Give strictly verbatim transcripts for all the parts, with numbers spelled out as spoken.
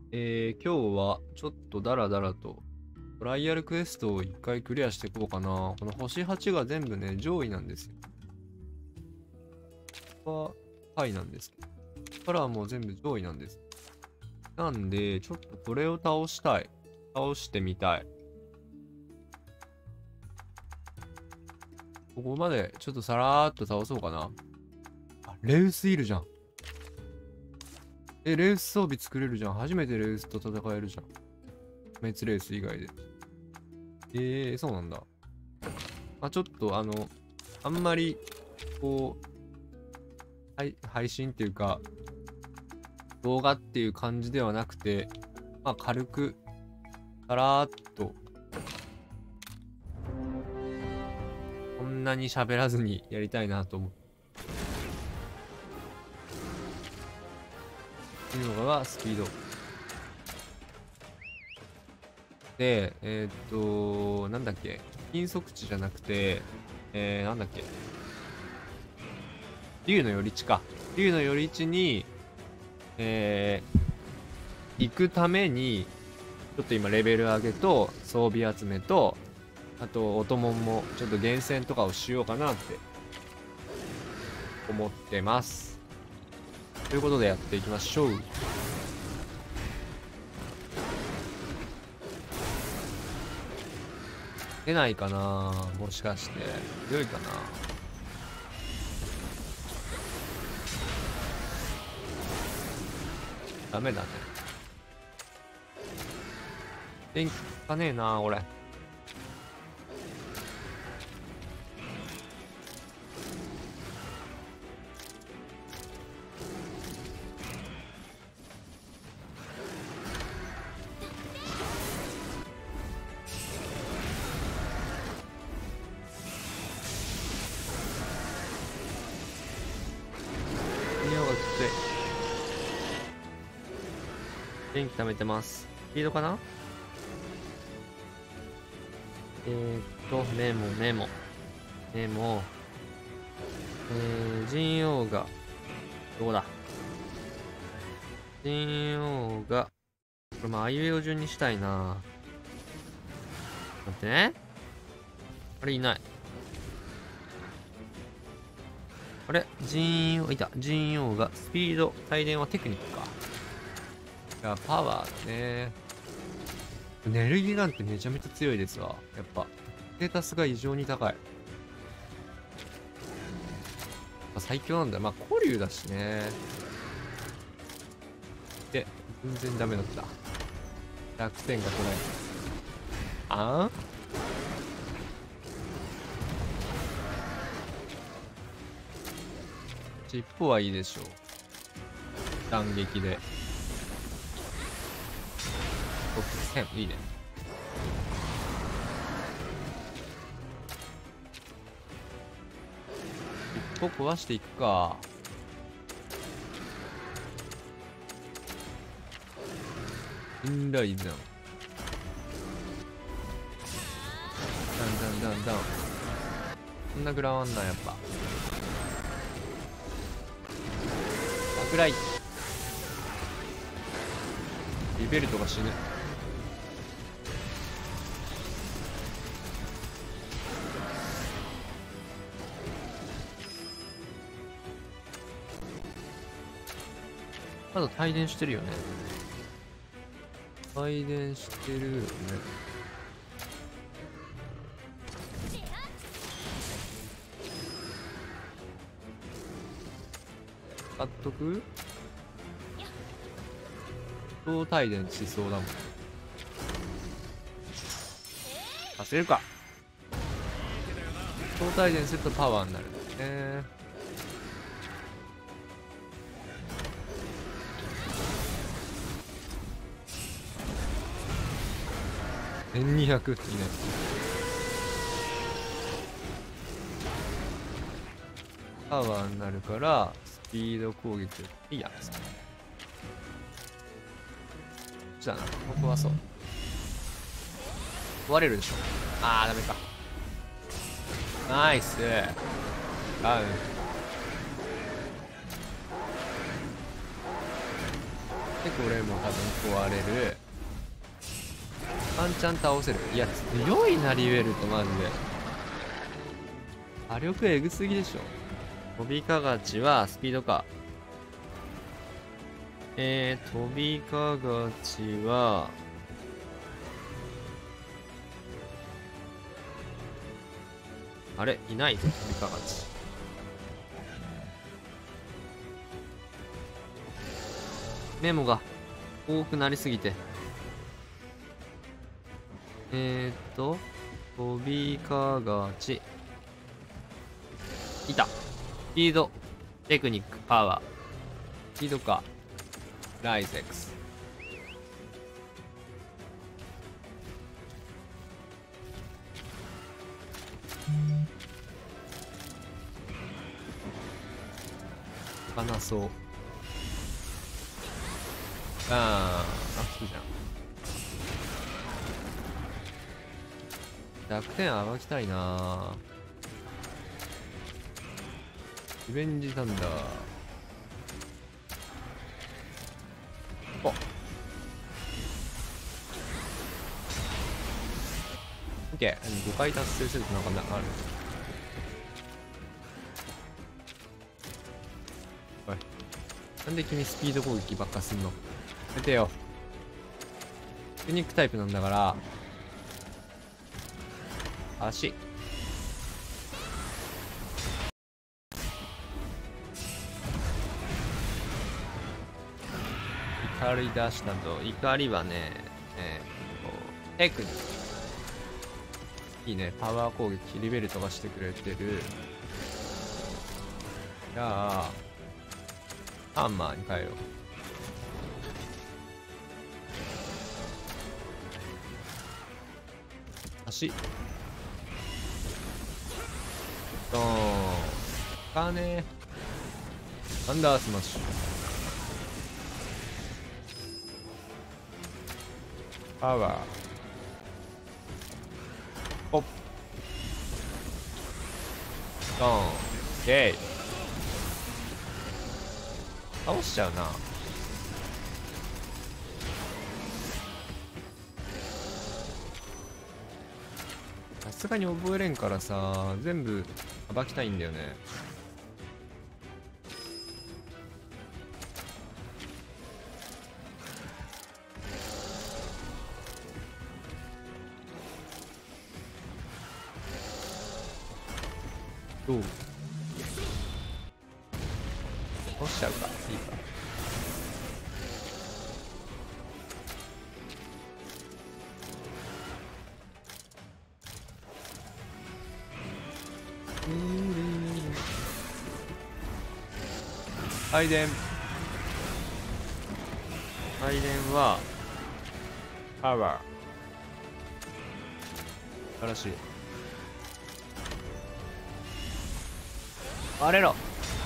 えー、今日はちょっとダラダラとトライアルクエストを一回クリアしていこうかな。この星はちが全部ね、上位なんですよ。ここは下位なんですけど。ここからはもう全部上位なんです。なんで、ちょっとこれを倒したい。倒してみたい。ここまでちょっとさらーっと倒そうかな。あ、レウスいるじゃん。え、レウス装備作れるじゃん。初めてレウスと戦えるじゃん。滅レウス以外で。えー、そうなんだ。まあ、ちょっとあの、あんまり、こう、はい、配信っていうか、動画っていう感じではなくて、まあ、軽く、さらーっと、こんなに喋らずにやりたいなと思う。っていうのがスピード。で、えー、っと、なんだっけ、金属地じゃなくて、えー、なんだっけ、竜の寄り地か。竜の寄り地に、えー、行くために、ちょっと今レベル上げと装備集めと、あと音もんもちょっと厳選とかをしようかなって思ってます。ということでやっていきましょう。出ないかな、もしかして。強いかな。ダメだね。電気つかねえな、俺。匂いがきつい。電気溜めてます。スピードかな。えー、っと、メモ、メモ。メモ。えー、陣王が、どこだ。陣王が、これまあ、あいうえお順にしたいな。待ってね。あれいない。あれ陣王、いた。陣王が、スピード、帯電はテクニックか。いや、パワーね。ネルギガンってめちゃめちゃ強いですわ。やっぱ、ステータスが異常に高い。最強なんだよ。まあ、古竜だしね。で、全然ダメだった。弱点が取れない。あん尻尾はいいでしょう。斬撃で。ろくせん、いいね。尻尾壊していくか。インライザン。ダンダンダンダン。こんな食らわんな、やっぱ。爆雷。リベルトが死ぬ。まだ帯電してるよね。帯電してるよね。使っとく？超帯電しそうだもん。させるか。超帯電するとパワーになるんですね。せんにひゃくいいね。パワーになるからスピード攻撃いいやつ。じゃあな、ここはそう壊れるでしょ。あーダメか。ナイスダウン。 でこれも多分壊れる。ワンチャン倒せる。いや強いなリベルトマジで。火力エグすぎでしょ。飛びかがちはスピードか。えー、飛びかがちはあれいないぞ飛びかがち。メモが多くなりすぎて。えー、っと飛びかがちいた。スピードテクニックパワースピードか。ライゼックスかなそう。あー、アップじゃん。弱点暴きたいな。リベンジサンダー。おっ。オッケー。ごかい達成するとなんかなある。おい。なんで君スピード攻撃ばっかすんの？やめてよ。テクニックタイプなんだから。足。怒り出したと。怒りはね、えー、こうテクニック。いいね。パワー攻撃、リベルトがしてくれてる。じゃあ、ハンマーに変えよう。足。ドーン。使わねえ。アンダースマッシュ。パワー。ポッ。ドーン。オッケー。倒しちゃうな。さすがに覚えれんからさ、全部暴きたいんだよね。どう倒しちゃうか。いいか。配電。配電はパワー。素晴らしい。あれろ。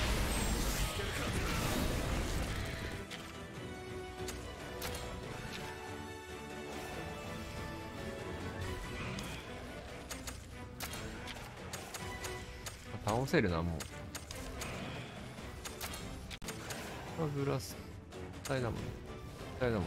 倒せるな、もう。ブラス体だもんね。体だもんね。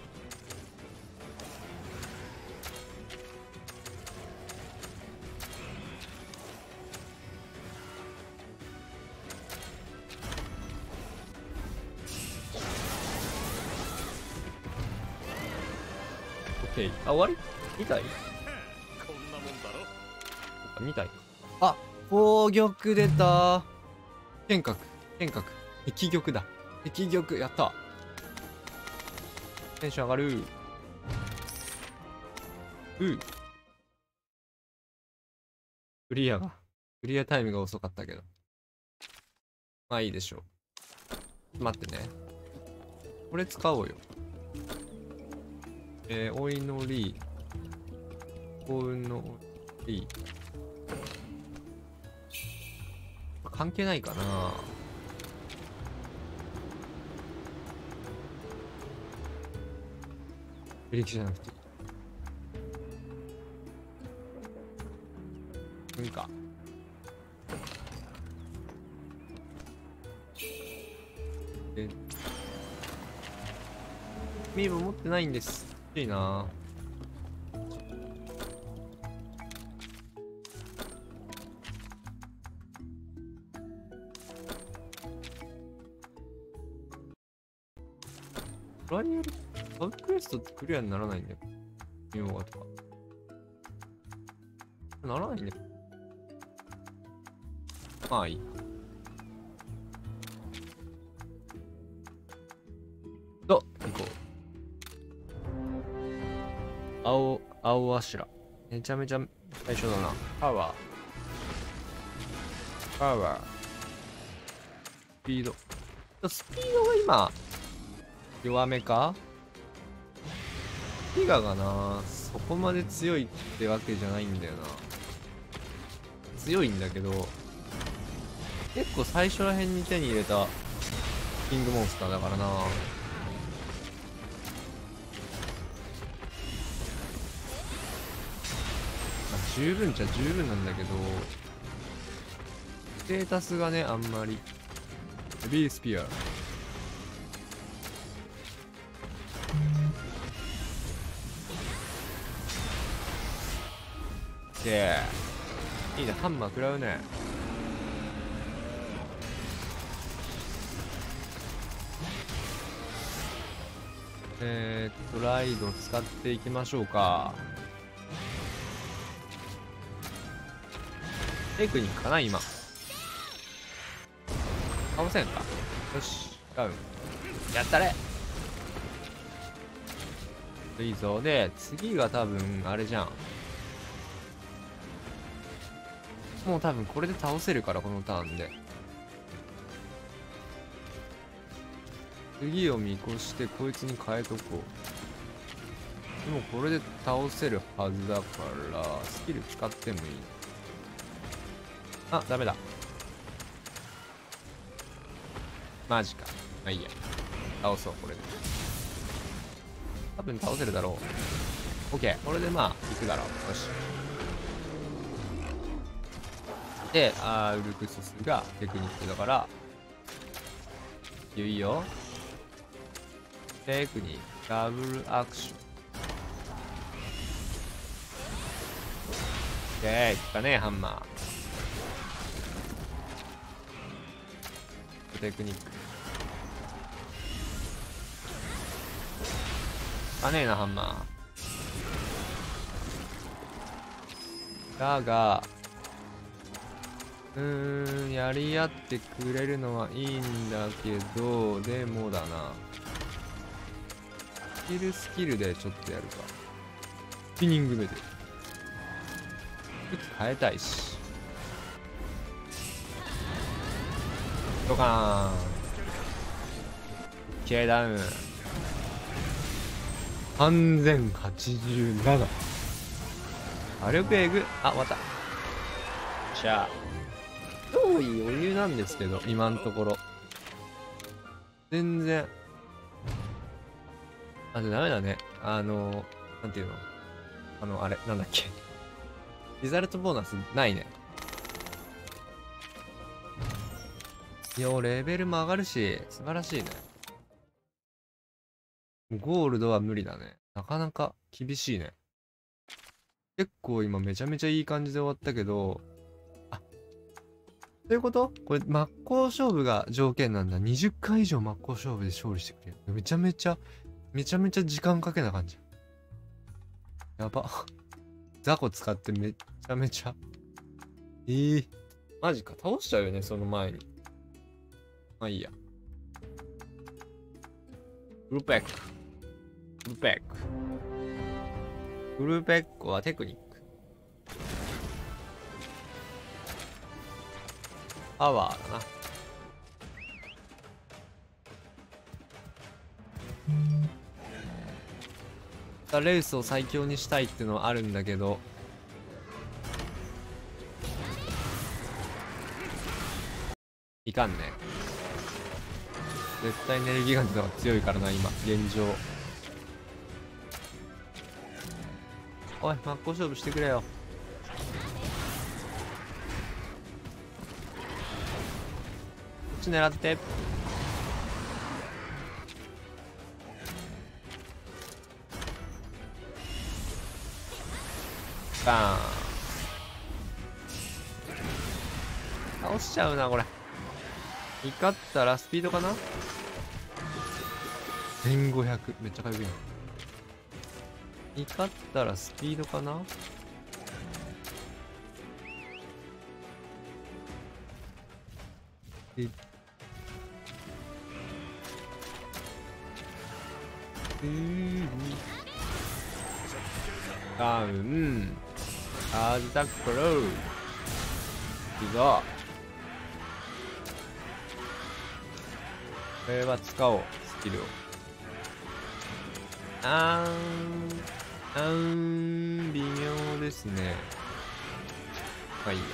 オッケー。あ、終わり？ に 体？こんなもんだろ。に体。あ、宝玉出た。剣閣、剣閣、壁玉だ。壁玉、やった。テンション上がる。うう。クリアが。クリアタイムが遅かったけど。まあいいでしょう。待ってね。これ使おうよ。えー、お祈り。幸運のお祈り。関係ないかな。ブリキじゃなくていいか。でミーボ持ってないんです。欲しいな。トライアルサブクエストってクリアにならないんだよ。ミーボがとか。ならないね。まあいい。と、行こう。青、青あしら。めちゃめちゃ最初だな。パワー。パワー。スピード。スピードが今、弱めか？ギガがな、そこまで強いってわけじゃないんだよな。強いんだけど、結構最初ら辺に手に入れたキングモンスターだからな。十分っちゃ十分なんだけど、ステータスがね、あんまり。ヘビースピア。で、いいね、ハンマー食らうね。えーっと、ライド使っていきましょうか。テクニックかな、今。倒せんか。よし、ダウン。やったれ。いいぞ。で、次が多分、あれじゃん。もう多分これで倒せるから、このターンで。次を見越して、こいつに変えとこう。でもこれで倒せるはずだから、スキル使ってもいい。あ、ダメだ。マジか。まあいいや。倒そう、これで。多分倒せるだろう。オッケー。これでまあ、行くだろう。よし。で、あー、ウルクススがテクニックだから、いいよいいよ。テクニック、ダブルアクション。オッケー、いったね、ハンマー。テクニック。あねえな、ハンマー。だが、うーん、やり合ってくれるのはいいんだけど、でもだな。スキルスキルでちょっとやるか。スピニング目で。武器変えたいし。ドカーン。K ダウン。さんぜんはちじゅうなな。火力エグ。あ、終わった。じゃあ。上位余裕なんですけど、今のところ。全然。あ、で、ダメだね。あの、なんていうの？あの、あれ、なんだっけ。リザルトボーナスないね。いや、レベルも上がるし、素晴らしいね。ゴールドは無理だね。なかなか厳しいね。結構今めちゃめちゃいい感じで終わったけど、あ、そういうこと？これ真っ向勝負が条件なんだ。にじゅっかい以上真っ向勝負で勝利してくれる。めちゃめちゃ、めちゃめちゃ時間かけな感じ。やば。雑魚使ってめちゃめちゃ。えー、マジか。倒しちゃうよね、その前に。まあいいや。フルペック。フルペック。フルペックはテクニック。パワーだな。レウスを最強にしたいっていうのはあるんだけど、いかんね。絶対ネルギガントの方が強いからな、今現状。おい、真っ向勝負してくれよ。こっち狙って。 バーン。倒しちゃうなこれ。怒ったらスピードかな。せんごひゃく、めっちゃ回復いい。怒ったらスピードかな。えダウンチャージタックルいくぞ。これは使おうスキルを。あーんあーん微妙ですね。まあいいや。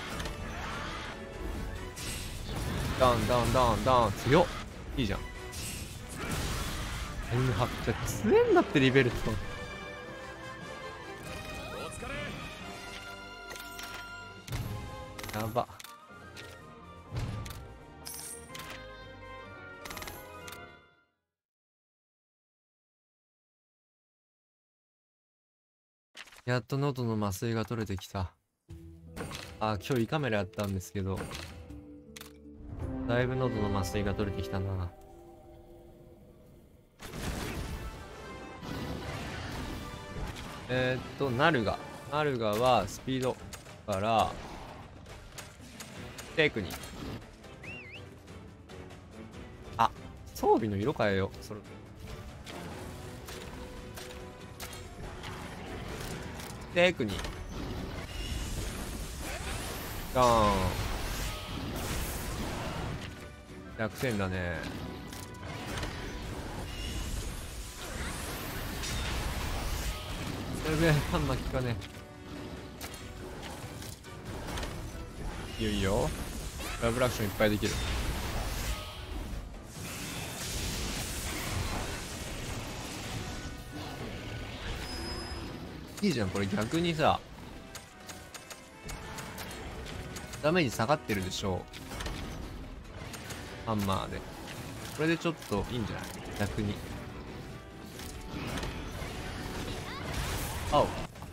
ダウンダウンダウンダウン強っ。いいじゃん。せんはっぴゃく強えんだってリベルト。やば。やっと喉の麻酔が取れてきた。あ、今日胃カメラやったんですけど、だいぶ喉の麻酔が取れてきたな。えー、っと、ナルガ。ナルガはスピードから、テクニック。あ、装備の色変えよう。それ。テクニック。ガーン。弱点だね。やべえ、ハンマー効かねえ。いいよいいよ。ダブルアクションいっぱいできる。いいじゃん、これ逆にさ、ダメージ下がってるでしょ。ハンマーで。これでちょっといいんじゃない逆に。あお。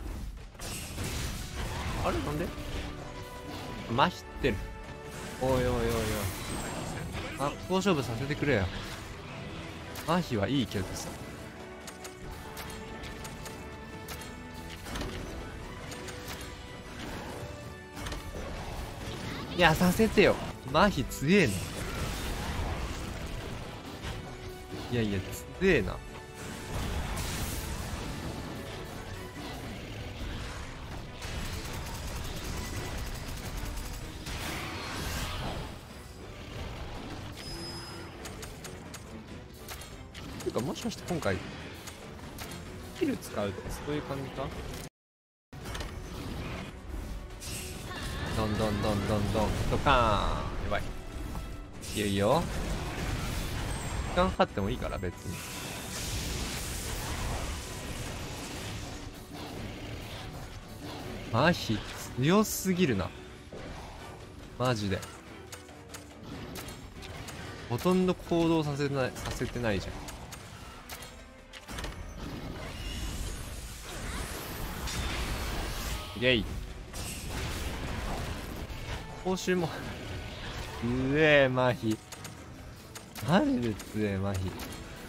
あれなんで麻痺ってる。おいおいおいおい。真っ向勝負させてくれよ。麻痺はいいけどさ。いや、させてよ。麻痺強えな。いやいや、強えな。ていうか、もしかして今回、スキル使うとかそういう感じか。どんどんどんどんどんドカーン。やばい。いいよいいよ。時間かかってもいいから別に。麻痺強すぎるなマジで。ほとんど行動させないさせてないじゃん。イェイ。報酬もうえー麻痺マジで強え麻痺。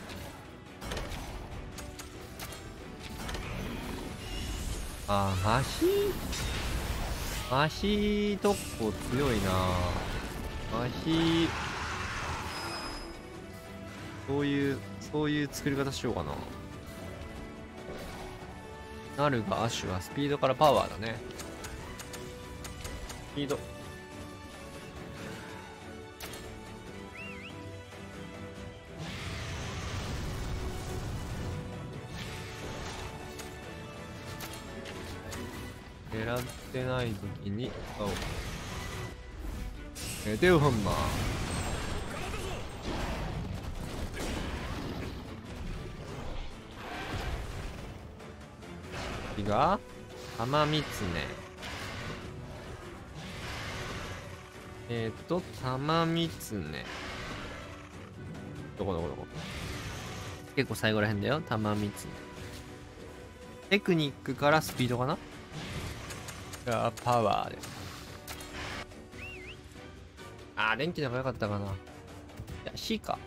あー麻痺麻痺特攻強いな。麻痺そういうそういう作り方しようかな。ナルがアッシュはスピードからパワーだね。スピード狙ってない時に使おう。メテオハンマー。次が玉ミツネ。えっ、ー、と玉ミツネどこどこどこ。結構最後らへんだよ。玉ミツネ。テクニックからスピードかな。 あパワーで。あー、電気の方が良かったかな。いや、火か。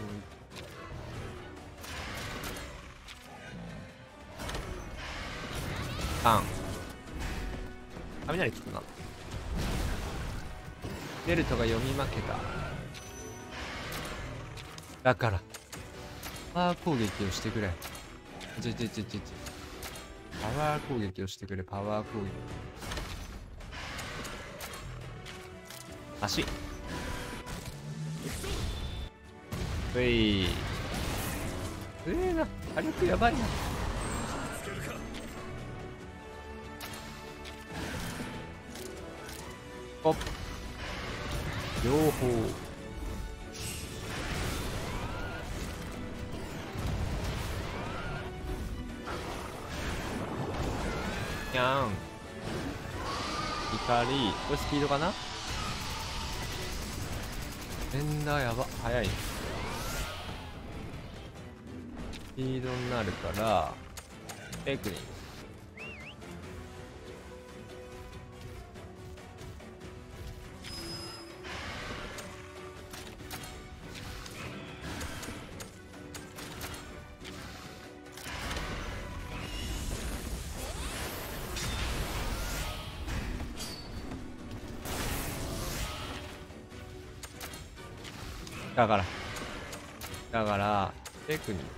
うん。パン。雷つくな。ベルトが読み負けた。だから、パワー攻撃をしてくれ。ちちちちち。パワー攻撃をしてくれ、パワー攻撃。足。うい。うえーな。火力やばいな。おっ。両方。にゃん。怒り。これスピードかな。連打やば。速い。スピードになるから、テクニック。だから、だから、テクニック。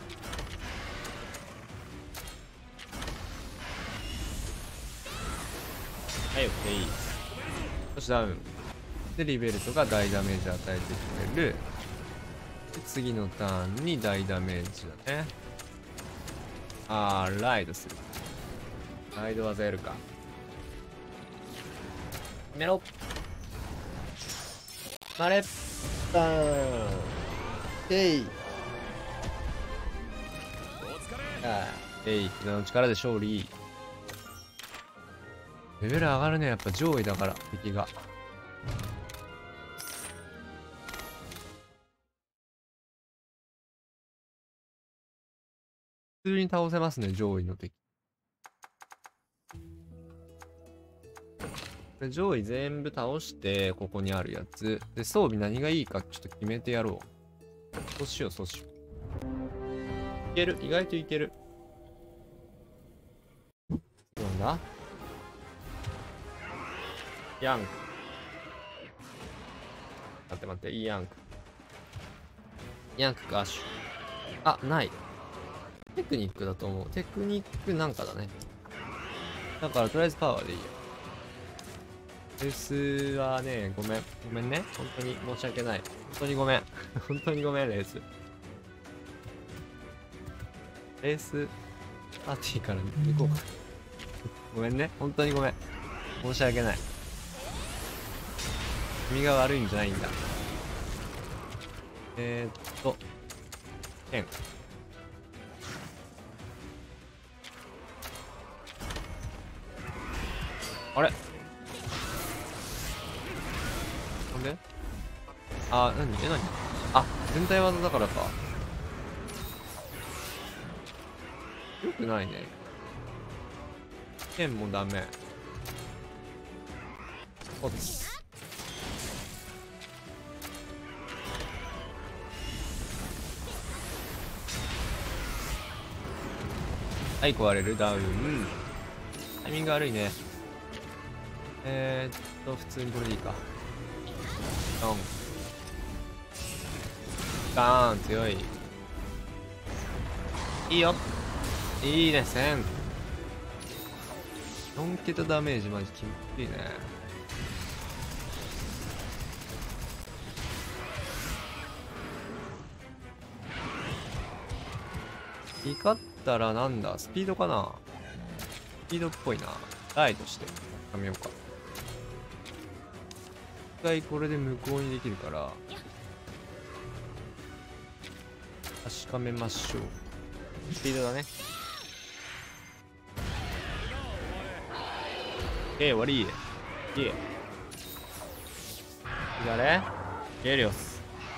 はい、オッケー。そしてダウン。で、リベルトが大ダメージ与えてくれる。で、次のターンに大ダメージだね。あー、ライドする。ライド技やるか。メロマレッパーンえいあーえい膝の力で勝利。レベル上がるね、やっぱ上位だから敵が。普通に倒せますね、上位の敵。上位全部倒して、ここにあるやつ。で、装備何がいいかちょっと決めてやろう。そうしよう、そうしよう。いける、意外といける。なんだヤンク。待って待って、いいヤンク。ヤンクか、アッシュ。あ、ない。テクニックだと思う。テクニックなんかだね。だから、とりあえずパワーでいいよ。レースはね、ごめん。ごめんね。本当に申し訳ない。本当にごめん。本当にごめん、レース。レースパーティーから行こうか。ごめんね。本当にごめん。申し訳ない。君が悪いんじゃないんだ。えー、っと、剣。あれなんであ、なにえ、なにあ、全体技だからか。よくないね。剣もダメ。おつ。はい、壊れる。ダウン。タイミング悪いね。えー、っと、普通にこれでいいか。ドン。ガーン、強い。いいよ。いいね、せん。よん桁ダメージマジきついね。怒ったらなんだスピードかなスピードっぽいな。ライトしてやめようか。一回これで無効にできるから確かめましょう。スピードだね。えー、終わり。いえ。誰ゲリオス。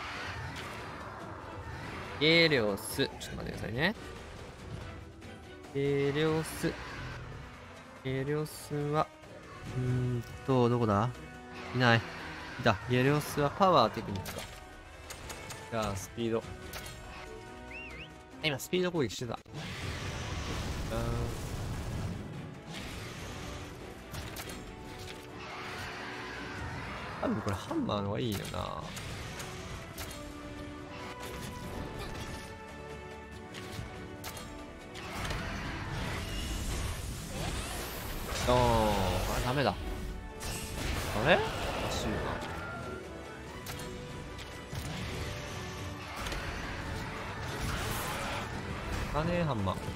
ゲリオス。ちょっと待ってくださいね。ゲリオス。ゲリオスは、 うーんと、どこだ？いない。いた。ゲレオスはパワー、テクニックか。じゃあ、スピード。今、スピード攻撃してた。あー多分これハンマーの方がいいよな。あー、あれダメだ。あれおかしいな。あねえ、ハンマー。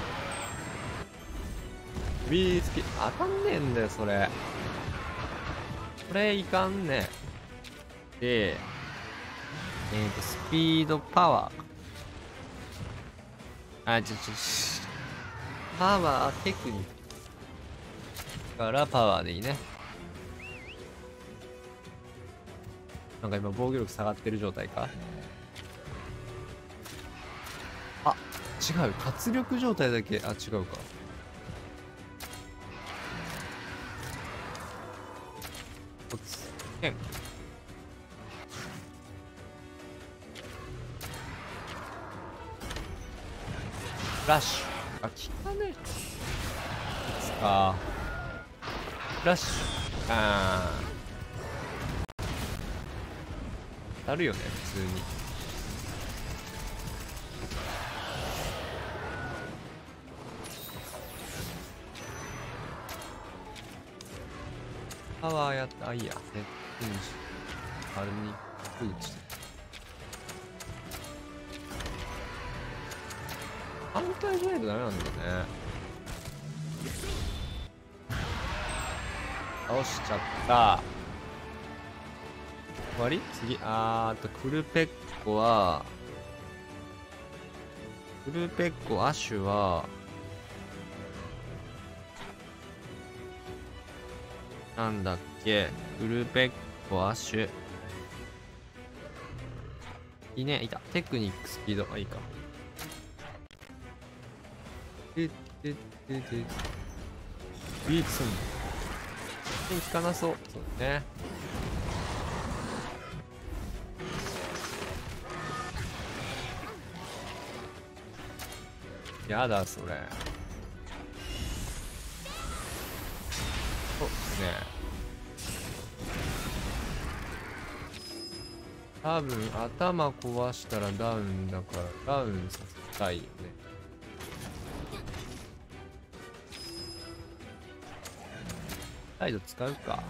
ビースキ当たんねえんだよ、それ。これいかんねで、えっ、ー、と、スピード、パワー。あ、ちょ、ちょ、パワー、テクニック。からパワーでいいね。なんか今防御力下がってる状態か。あ、違う。活力状態だけ。あ、違うか。一つ。剣。フラッシュ。あ、効かねえ。いつか。フラッシュ。あー。当たるよね、普通に。パワーやった。あ、いいや。ね。フィニッシュ。あれに、フーチ。反対じゃないとダメなんだね。倒しちゃった。終わり次。あーと、クルペッコは、クルペッコ、アシュは、なんだっけ、クルペッコ、アシュ。いいね、いた。テクニック、スピード。あ、いいか。で、で、で、で、ビーツン。効かなそう。そうだね。やだ、それ。そうですね。多分、頭壊したらダウンだから、ダウンさせたいよね。サイド使うか。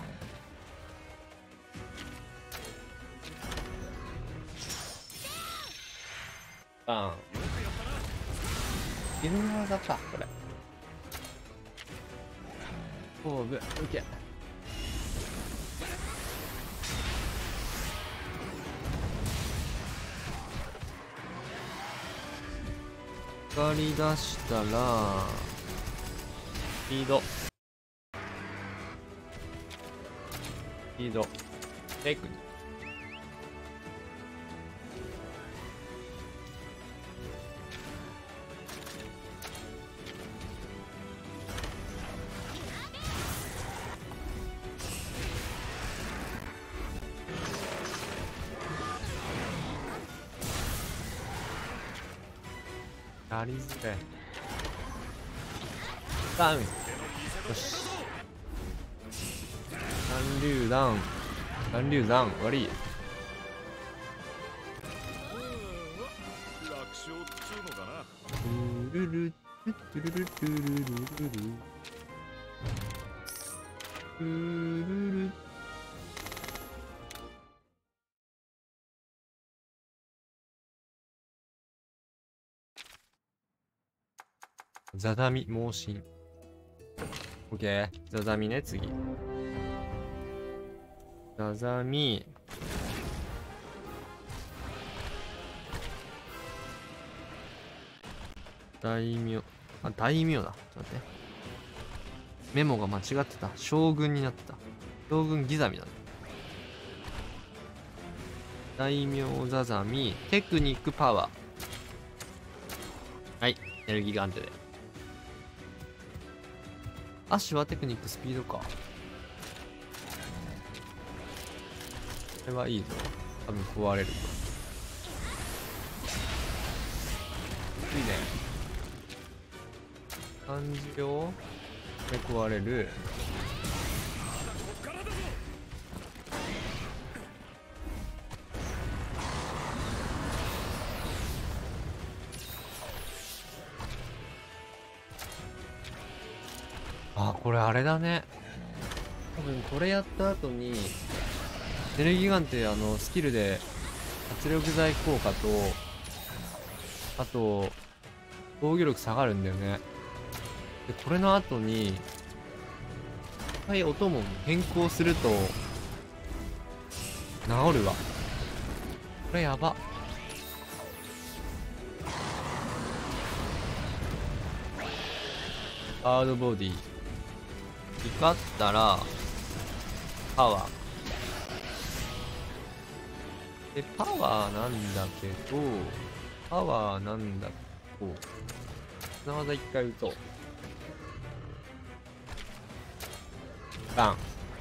バーン。犬の技か、これ。オーブ、受け。光り出したら、スピード。スピード。テクニック。やりづれ。ダウン。よし。三流ダウン。三流ダウン。悪い。ルルルルルルルルルルルルルザダミ、猛進。オッケー。ザザミね、次。ザザミ。大名。あ、大名だ。ちょっと待って。メモが間違ってた。将軍になってた。将軍ギザミだね。大名ザザミ。テクニックパワー。はい。エネルギーガンテで。アッシュはテクニックスピードか。 れはいいぞ。多分壊れると。いいね。感じをで壊れる。あ、これあれだね。多分これやった後にエネルギーガンってあのスキルで圧力剤効果とあと防御力下がるんだよね。でこれの後に一回音も変更すると治るわ。これやば。ハードボディ光ったらパワーで、パワーなんだけど、パワーなんだけど、綱技一回打とう。バン。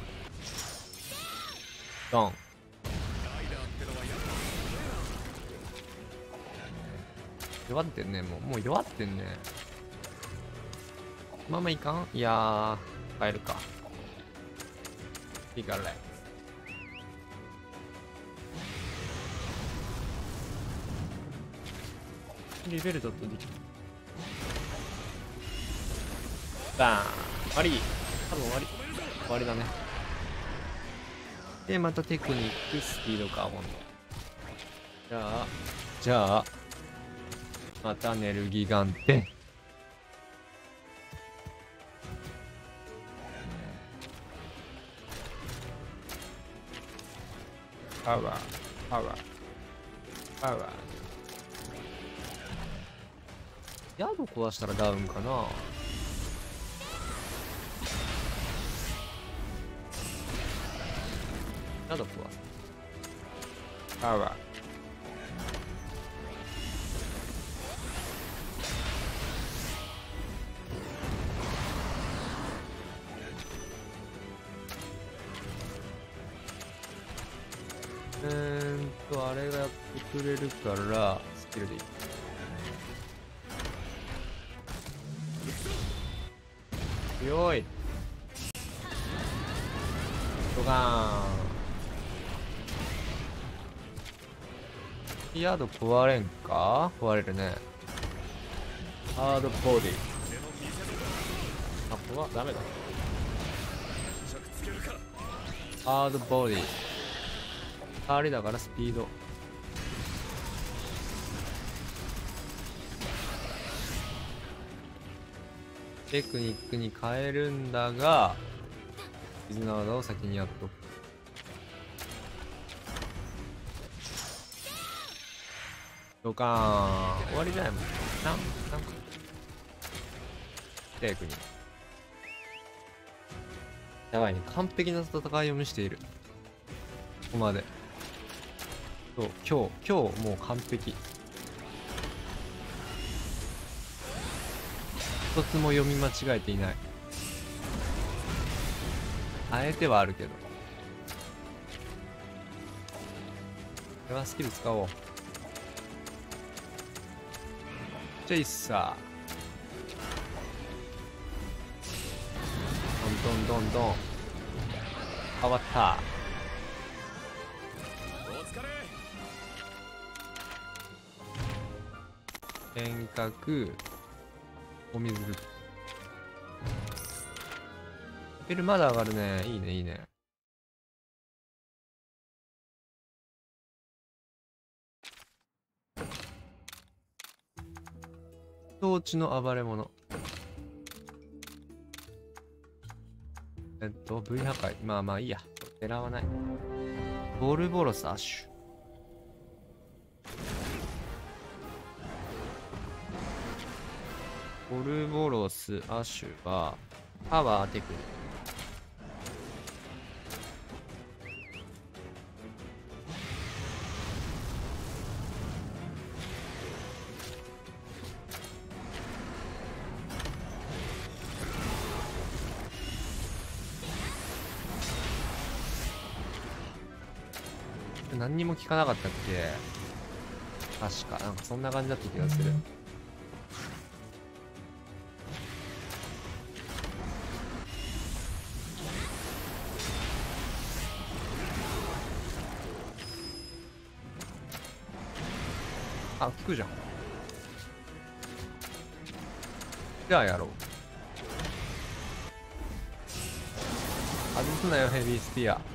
ドン。弱ってんね、もう。もう弱ってんね。まあまあいかんいやー、変えるか。いいからね。リベルトとできる。バーン。終わり。多分終わり。終わりだね。で、またテクニック、スピードか、ほんと。じゃあ、じゃあ、またネルギガンテ。パワー、パワー、パワー。ヤード壊したらダウンかな。ヤード壊す。パワー。うーんと、あれがやってくれるから、スキルでいい。強い。ドカーン。ヤード壊れんか？壊れるね。ハードボディ。あ、ここはダメだ。ハードボディ。代わりだからスピード。テクニックに変えるんだが、絆技を先にやっとく。ドカーン。終わりじゃないもん。なんなんかテクニック。やばいね。完璧な戦いを見せている。ここまで。そう、今日、今日もう完璧。一つも読み間違えていない。あえてはあるけど。これはスキル使おう。チェイサー。どんどんどんどん。変わった。変革。お水。レベルまだ上がるね。いいね、いいね。統治の暴れ者。えっと、V 破壊。まあまあいいや。狙わない。ボルボロスアッシュ。ボルボロスアッシュは、パワーテクニック。 何にも効かなかったっけ。確かなんかそんな感じだった気がする。あ、効くじゃん。じゃあやろう。外すなよヘビースピア。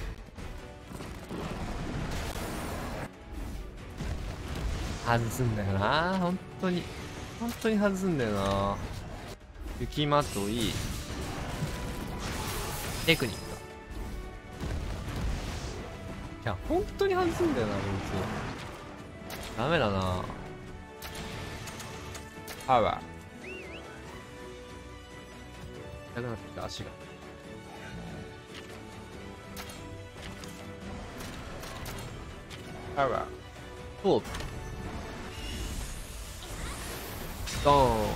外すんだよな、本当に本当に外すんだよな。雪まといテクニックか。いや本当に外すんだよなこいつ。ダメだな。パワーなくなってきた。足がパワートープドーン。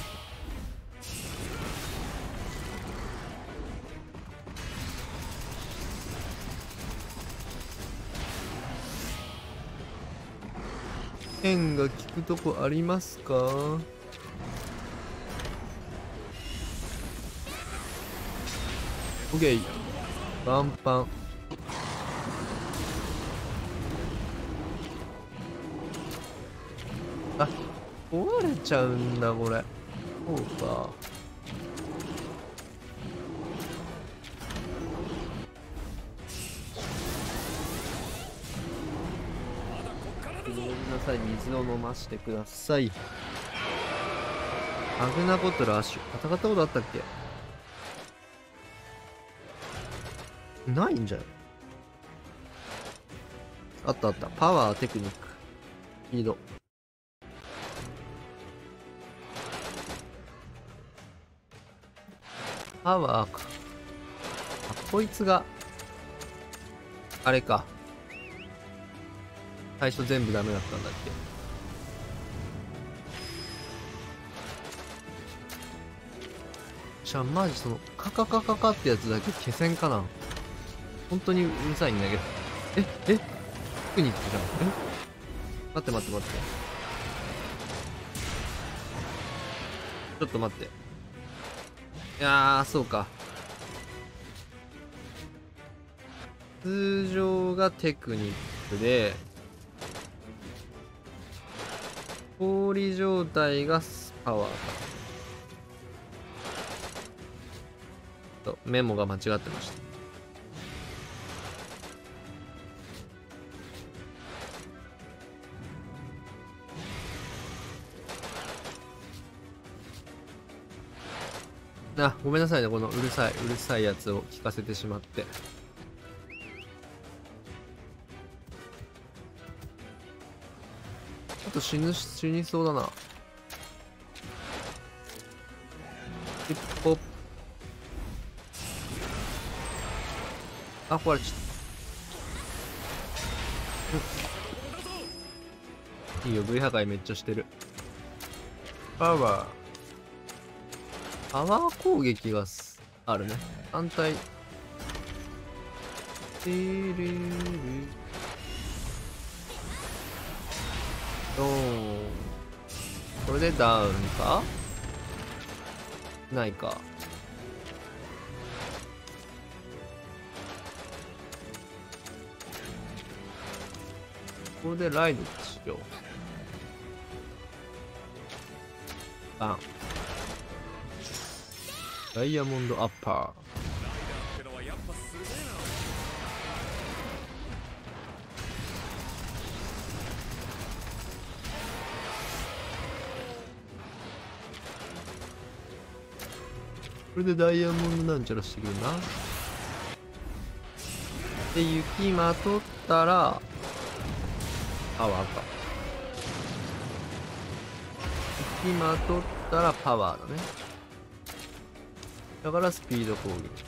剣が効くとこありますか？オッケー。パンパン。あ、壊れちゃうんだこれ。そうか。ごめんなさい、水を飲ませてください。アグナボトルアッシュ戦ったことあったっけ？ないんじゃない？あったあった。パワー、テクニック、スピード。パワーか。あ、こいつがあれか。最初全部ダメだったんだっけ。じゃあマジそのカカカカカってやつだけ消せんかな。本当にうるさいんだけど。ええテクニックじゃん。え待って待って待って。ちょっと待って。いやー、そうか。通常がテクニックで、氷状態がパワーか。とメモが間違ってました。あ、ごめんなさいね、このうるさいうるさいやつを聞かせてしまって。ちょっと死ぬ死にそうだな。一歩。あ、壊れちゃった。いいよ、V 破壊めっちゃしてる。パワー。パワー攻撃があるね。反対。テレレドーン。これでダウンか？ないか。これでライドしよう。バン。ダイヤモンドアッパー。これでダイヤモンドなんちゃらしてくるな。で、雪まとったら、パワーか。雪まとったらパワーだね。だからスピード攻撃。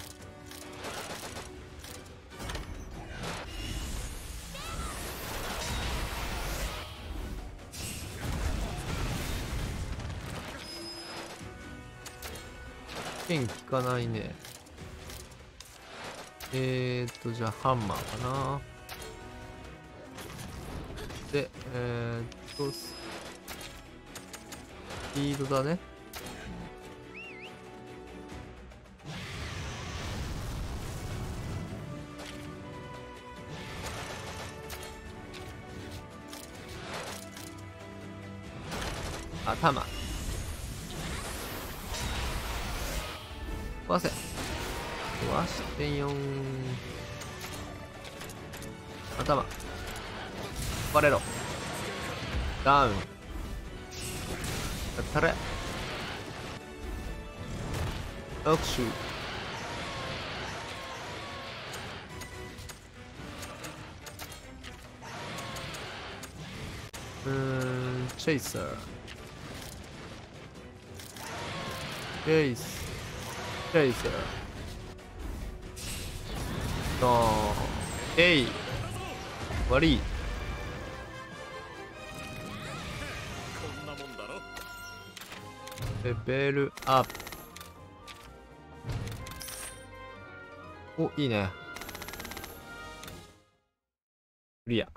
剣効かないね。えーっと、じゃあハンマーかな。 で、えー、っと、スピードだね。頭。壊せ。壊してよん。頭。バレろ。ダウン。やったれ。握手。うーん、チェイサー。チェイス。チェイサー。ドーン。えい。悪い。レベルアップ。お、いいね。クリア。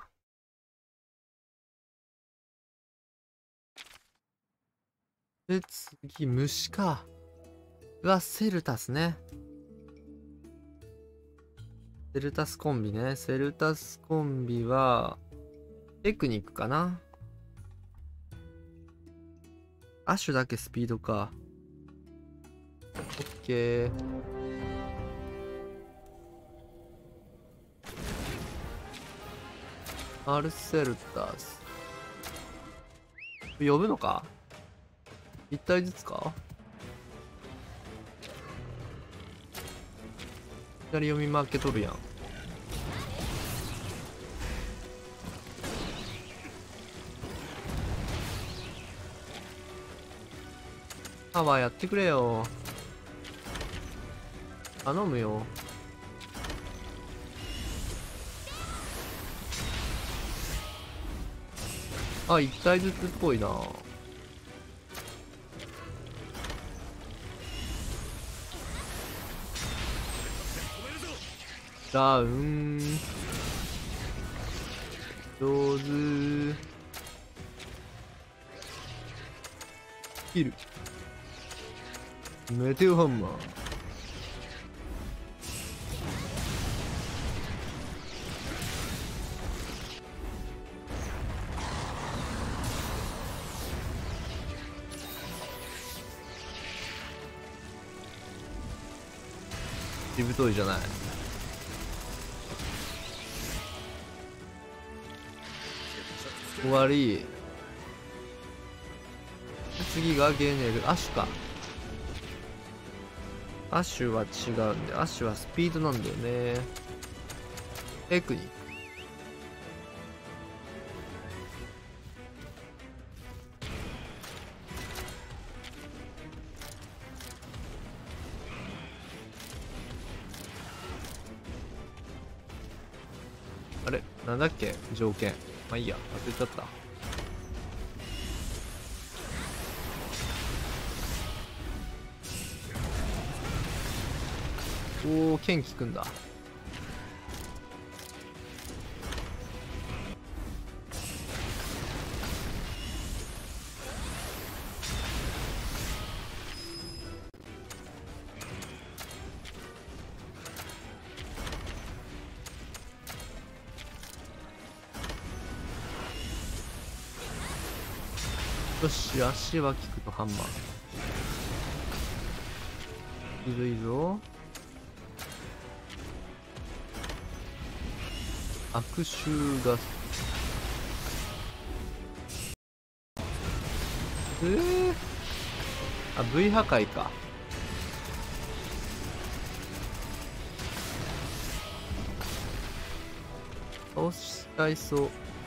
で、次、虫か。うわ、セルタスね。セルタスコンビね。セルタスコンビは、テクニックかな。アッシュだけスピードか。オッケー。アルセルタス。呼ぶのか？一体ずつか？左読み負けとるやん。パワーやってくれよ。頼むよ。あ、一体ずつっぽいな。ダウン。上手。キル。メテオハンマー。しぶといじゃない。終わり。次がゲネル。アッシュか。アッシュは違うんで、アッシュはスピードなんだよね。テクニック。あれなんだっけ条件。まあいいや、忘れちゃった。おお、剣効くんだ。よし、足は効くとハンマー。いいぞいいぞ。悪臭がえー、あ V 破壊か。倒しちゃいそう。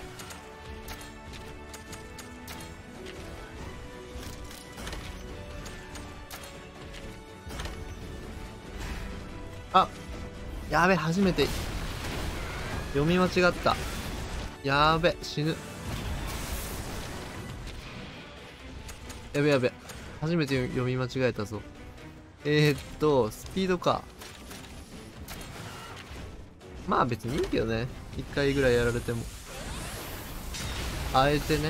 あ、やべ、初めて読み間違った。やべ、死ぬ。やべやべ、初めて読み間違えたぞ。えー、っとスピードか。まあ別にいいけどね、いっかいぐらいやられても。 あえてね。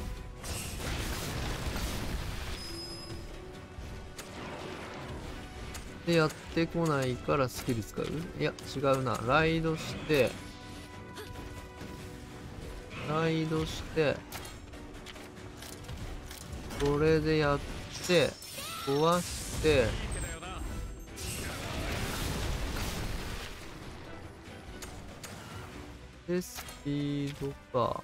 で、やってこないからスキル使う？いや、違うな。ライドして、ライドして、これでやって、壊して、で、スピードか。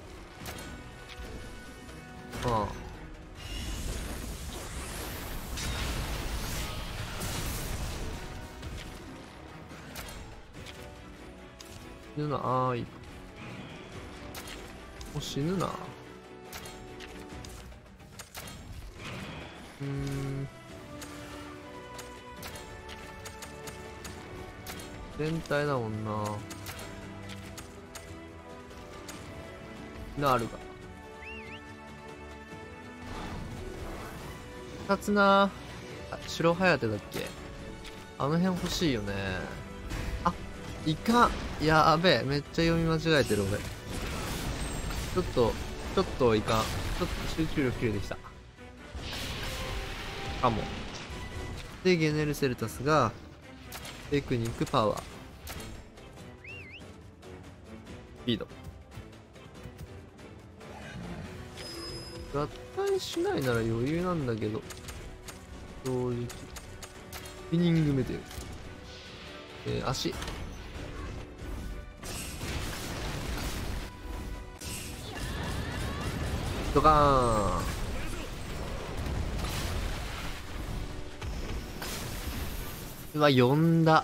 ああ。死ぬな。ああ、いいか。もう死ぬな。うーん。全体だもんな。なるが。二つな。あ、白ハヤテだっけ？あの辺欲しいよね。あ、いかん。やべえ。めっちゃ読み間違えてる俺。ちょっと、ちょっといかん。ちょっと集中力切れてきた。かも。で、ゲネルセルタスが、テクニックパワー。スピード。合体しないなら余裕なんだけど、正直。スピニングメテル。えー、足。ドカーン。うわ、呼んだ。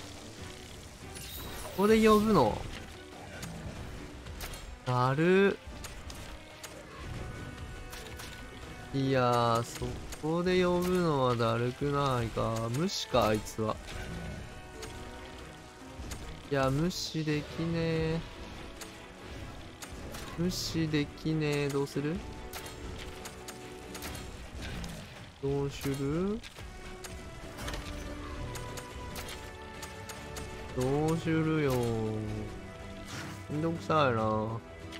ここで呼ぶの。だる。いやー、そこで呼ぶのはだるくないか。無視か、あいつは。いや、無視できねえ。無視できねえ。どうする？どうする？どうするよ。めんどくさいな。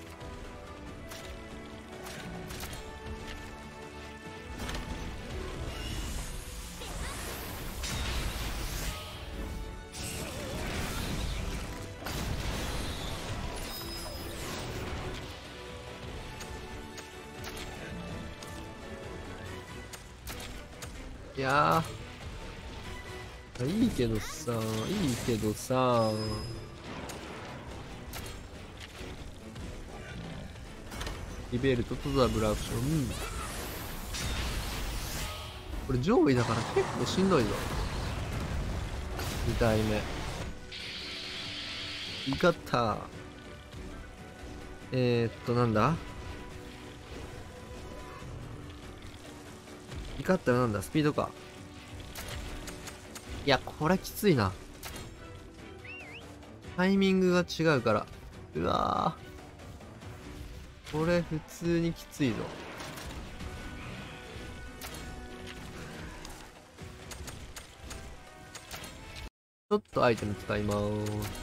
いやー、いいけどさ、いいけどさ、リベルトとダブルアクション。これ上位だから結構しんどいぞ。に体目。いかった。えー、っと、なんだいかったらなんだスピードか。いや、これきついな。タイミングが違うから。うわー。これ普通にきついぞ。ちょっとアイテム使いまー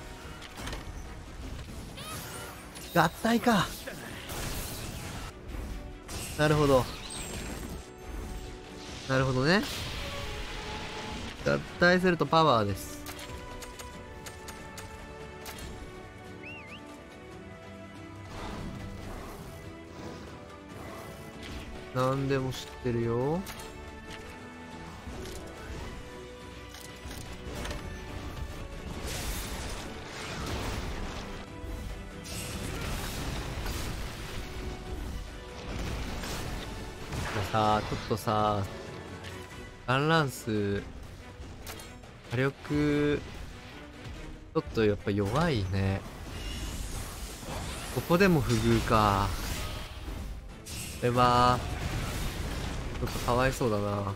す。合体か。なるほど。なるほどね。合体するとパワーです。なんでも知ってるよ。さあ、ちょっとさ、ガンランス、火力、ちょっとやっぱ弱いね。ここでも不遇か。これは、ちょっとかわいそうだな。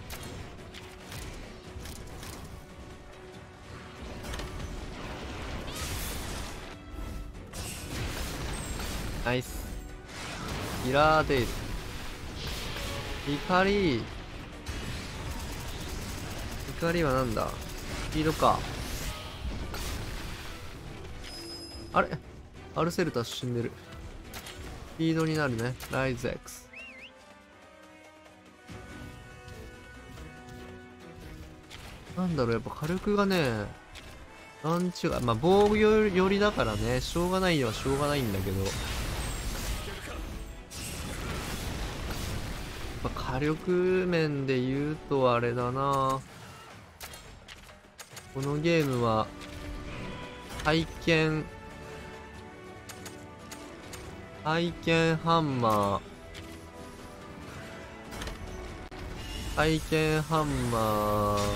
ナイス。キラーデイル。怒り。怒りはなんだ？スピードか。あれアルセルタ死んでる。 ピードになるね。ライズ X。なんだろう、やっぱ火力がね、なんちゅうか、まあ、防御寄りだからね、しょうがないよはしょうがないんだけど、やっぱ火力面で言うとあれだな。このゲームは、体験、体験ハンマー、体験ハンマー、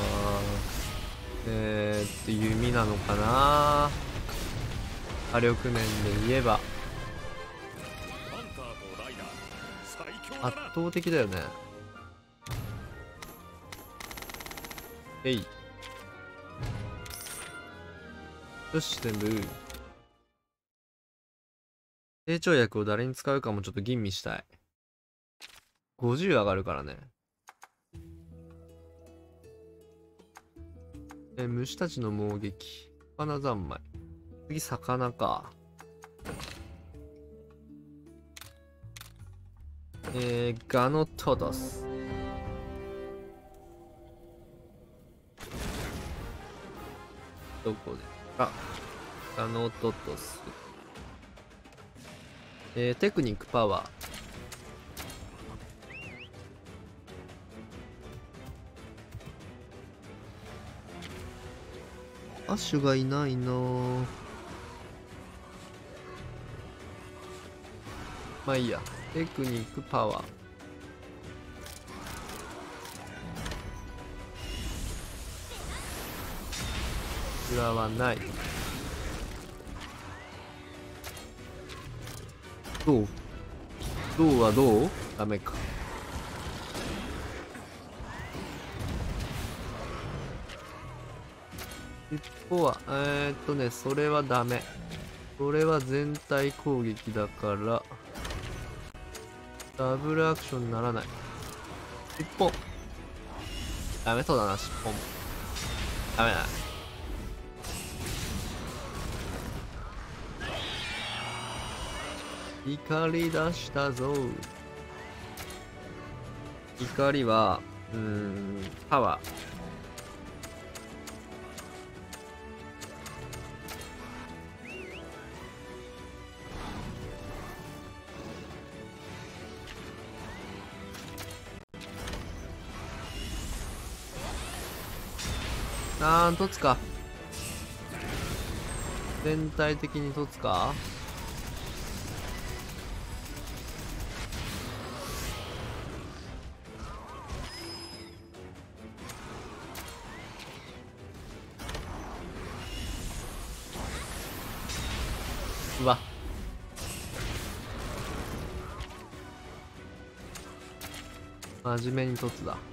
えーっと、弓なのかな。火力面で言えば、圧倒的だよね。えい。よし、全部。成長薬を誰に使うかもちょっと吟味したい。ごじゅう上がるからね。え、虫たちの猛撃。魚三昧。次、魚か。えー、ガノトドス。どこであ、ガノトドス。えー、テクニックパワー。アッシュがいないなぁ。まあいいや。テクニックパワー。裏はない。どうどうはどうダメか。一方は、えー、っとね、それはダメ。それは全体攻撃だから、ダブルアクションにならない。尻尾。ダメそうだな、尻尾も。ダメだ。怒り出したぞ。怒りは、うーん、パワー。あーん、凸か。全体的に凸か。うわ。真面目に凸だ。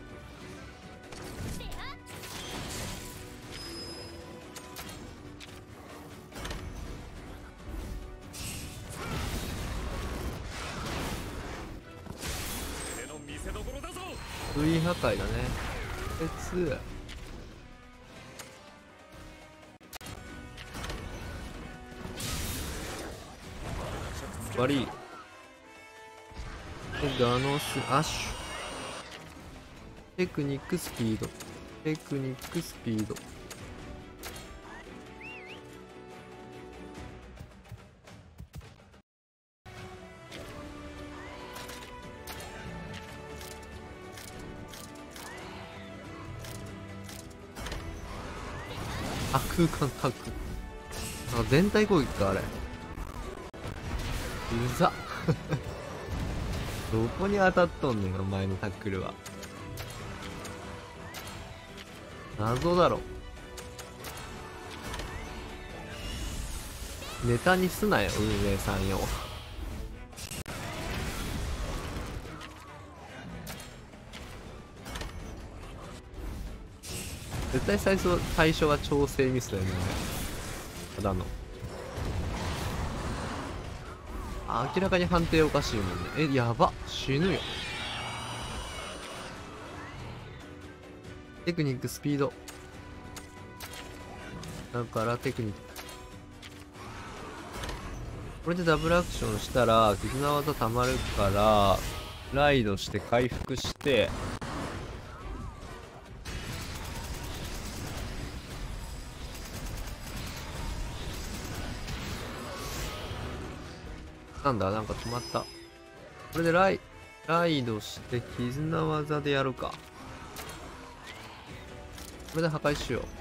水破壊だね。鉄。悪い。で、ガノス、アッシュ。テクニックスピード。テクニックスピード。あ、空間タック。あ、全体攻撃か、あれ。うざどこに当たっとんねん、お前のタックルは。謎だろ。ネタにすなよ、運営さんよ。絶対最初、最初は調整ミスだよね。ただの。明らかに判定おかしいもんね。え、やば。死ぬよ。テクニック、スピード。だからテクニック。 これでダブルアクションしたら絆技溜まるからライドして回復してなんだなんか止まった。これでライライドして絆技でやるか。これで破壊しよう。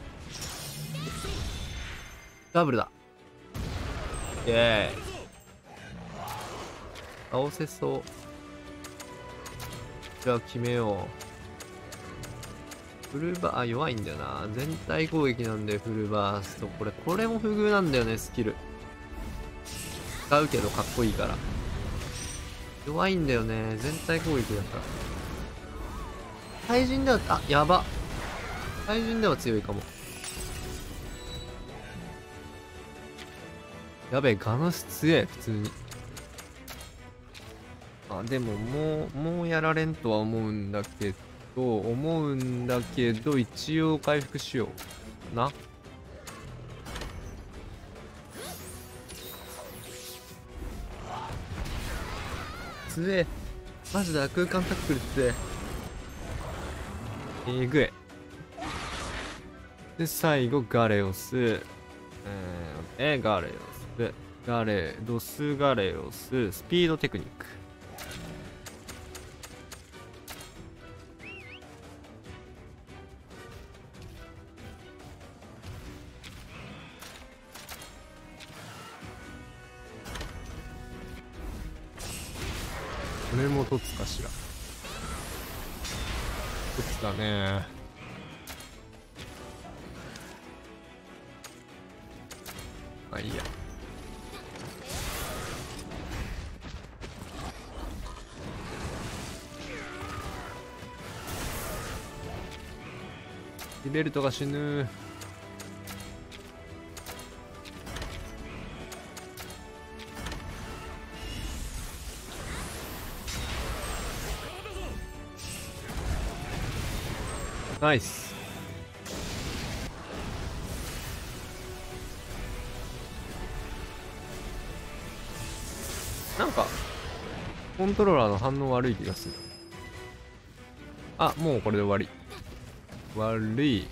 ダブルだ。イエーイ。倒せそう。じゃあ決めよう。フルバー、あ、弱いんだよな。全体攻撃なんでフルバースト。これ、これも不遇なんだよね、スキル。使うけどかっこいいから。弱いんだよね。全体攻撃だから。対人では、あ、やば。対人では強いかも。やべえ、ガノス強え、普通に。あ、でももう、もうやられんとは思うんだけど、思うんだけど、一応回復しよう。な。強え。マジで空間タックルって。えぐい。で、最後、ガレオス。えー、えガレオス。ガレ、ドスガレオス、スピードテクニック。これも凸かしら。凸だね。まあいいや。リベルトが死ぬ。ナイス。なんかコントローラーの反応悪い気がする。あ、もうこれで終わり。悪い。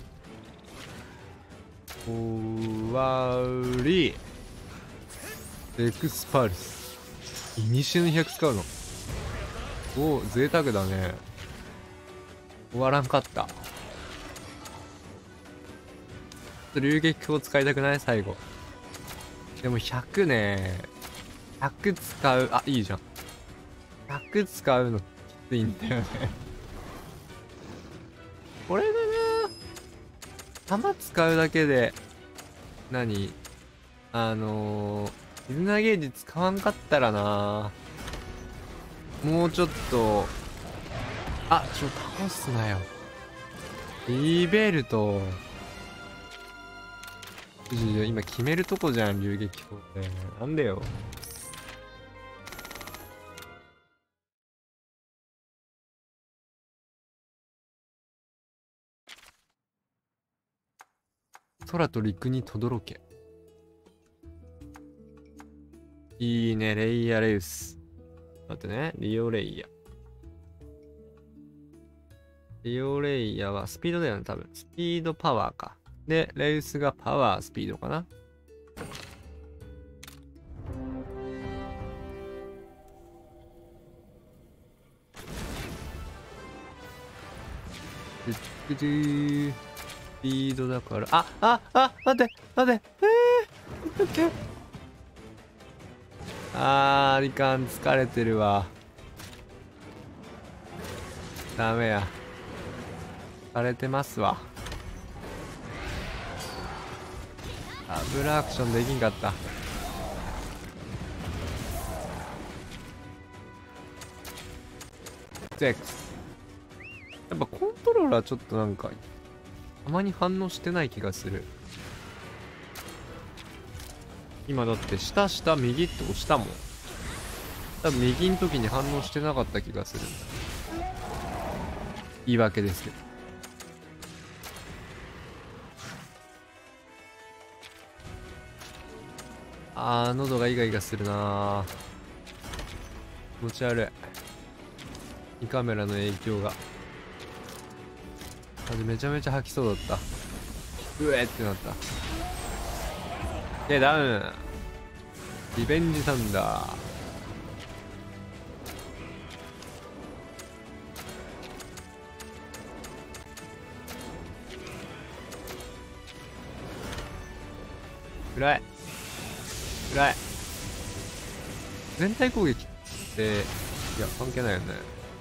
終わり。エクスパルス。イニシエのひゃく使うの。おお、贅沢だね。終わらんかった。流撃砲使いたくない最後。でもひゃくね。ひゃく使う。あ、いいじゃん。ひゃく使うのきついんだよね。これでな。弾使うだけで、何あのー、絆ゲージ使わんかったらな。もうちょっと、あ、ちょっと倒すなよ。リベルト。今決めるとこじゃん、流撃砲って。なんでよ。空と陸に轟け。いいね、レイヤレウス。待ってね、リオレイヤ。リオレイヤはスピードだよね、多分。スピードパワーか。で、レウスがパワースピードかな。スピードだから、あ、あ、あ、待って、待って、えー、オッケー。あー、リカン疲れてるわ。ダメや。疲れてますわ。ダブルアクションできんかった。ゼックス。やっぱコントローラーちょっとなんか、たまに反応してない気がする。今だって下下右って押したもん。多分右の時に反応してなかった気がする。言い訳ですけど。 あー、喉がイガイガするな。気持ち悪い。胃カメラの影響が。マジめちゃめちゃ吐きそうだった。うえってなった。で、ダウン。リベンジサンダー。暗い。暗い。全体攻撃って、いや、関係ないよね。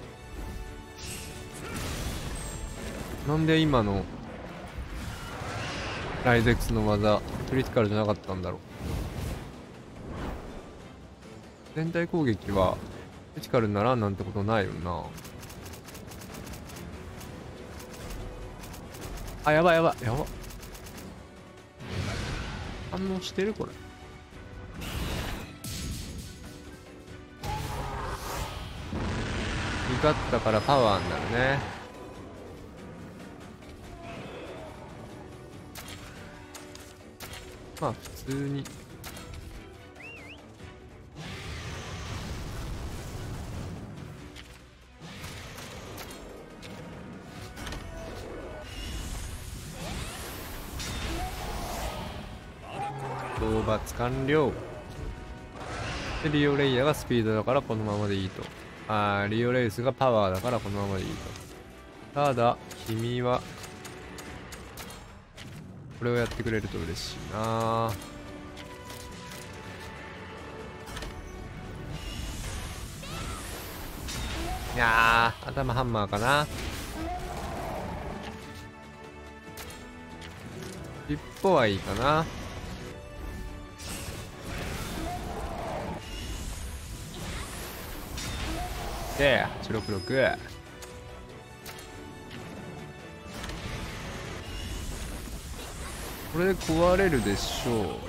なんで今のライゼックスの技クリティカルじゃなかったんだろう。全体攻撃はクリティカルにならんなんてことないよな。あ、やばいやばいやば。反応してるこれ。怒ったからパワーになるね。まあ普通に討伐完了で、リオレイヤーがスピードだからこのままでいいと。あー、リオレイスがパワーだからこのままでいいと。ただ君はこれをやってくれると嬉しいな。いやー、頭ハンマーかな。尻尾はいいかな。で、はちろくろく。これで壊れるでしょう。いいね。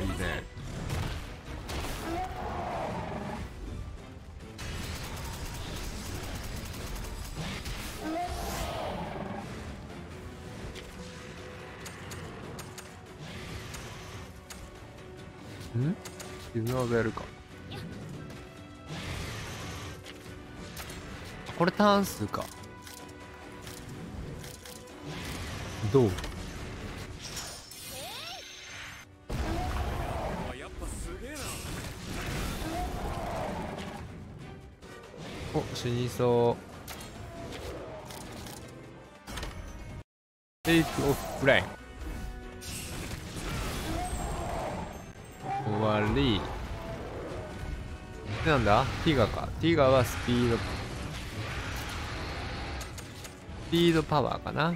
ん？絆技やるか。これターン数か。どう？お、死にそう。テイクオフプレイ。終わり。なんだ？ティガか。ティガはスピード。スピードパワーかな。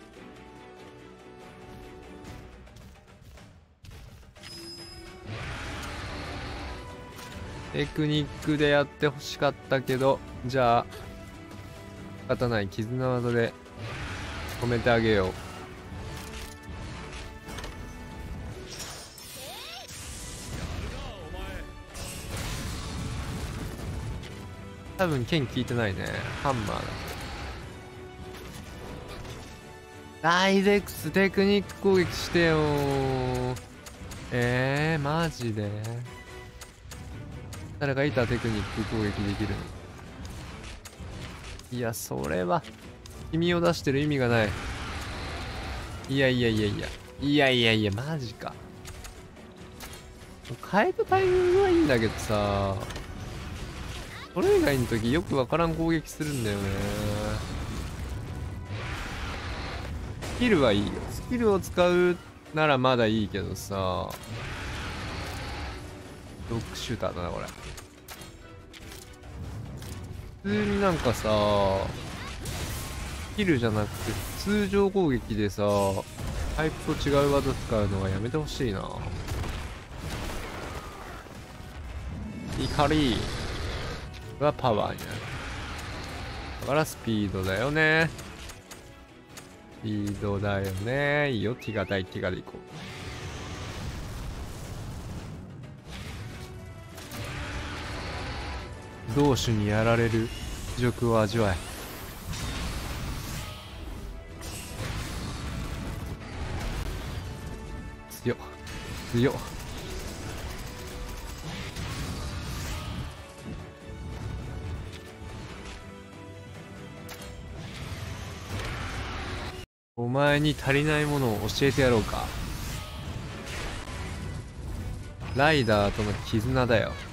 テクニックでやってほしかったけど、じゃあ仕方ない。絆技で止めてあげよう。多分剣効いてないね。ハンマーだ。ライゼックステクニック攻撃してよー。えー、マジで誰かいた？テクニック攻撃できるの。いや、それは君を出してる意味がない。いやいやいやいやいやいやいや、マジか。変えたタイミングはいいんだけどさ、それ以外の時よくわからん攻撃するんだよね。スキルはいいよ。スキルを使うならまだいいけどさ、ドッグシューターだなこれ。普通になんかさ、スキルじゃなくて通常攻撃でさ、タイプと違う技使うのはやめてほしいな。怒りはパワーになる。だからスピードだよね。スピードだよね。いいよ、ティガ対ティガでいこう。同種にやられる侮辱を味わえ。強っ強っ。 お前に足りないものを教えてやろうか。ライダーとの絆だよ。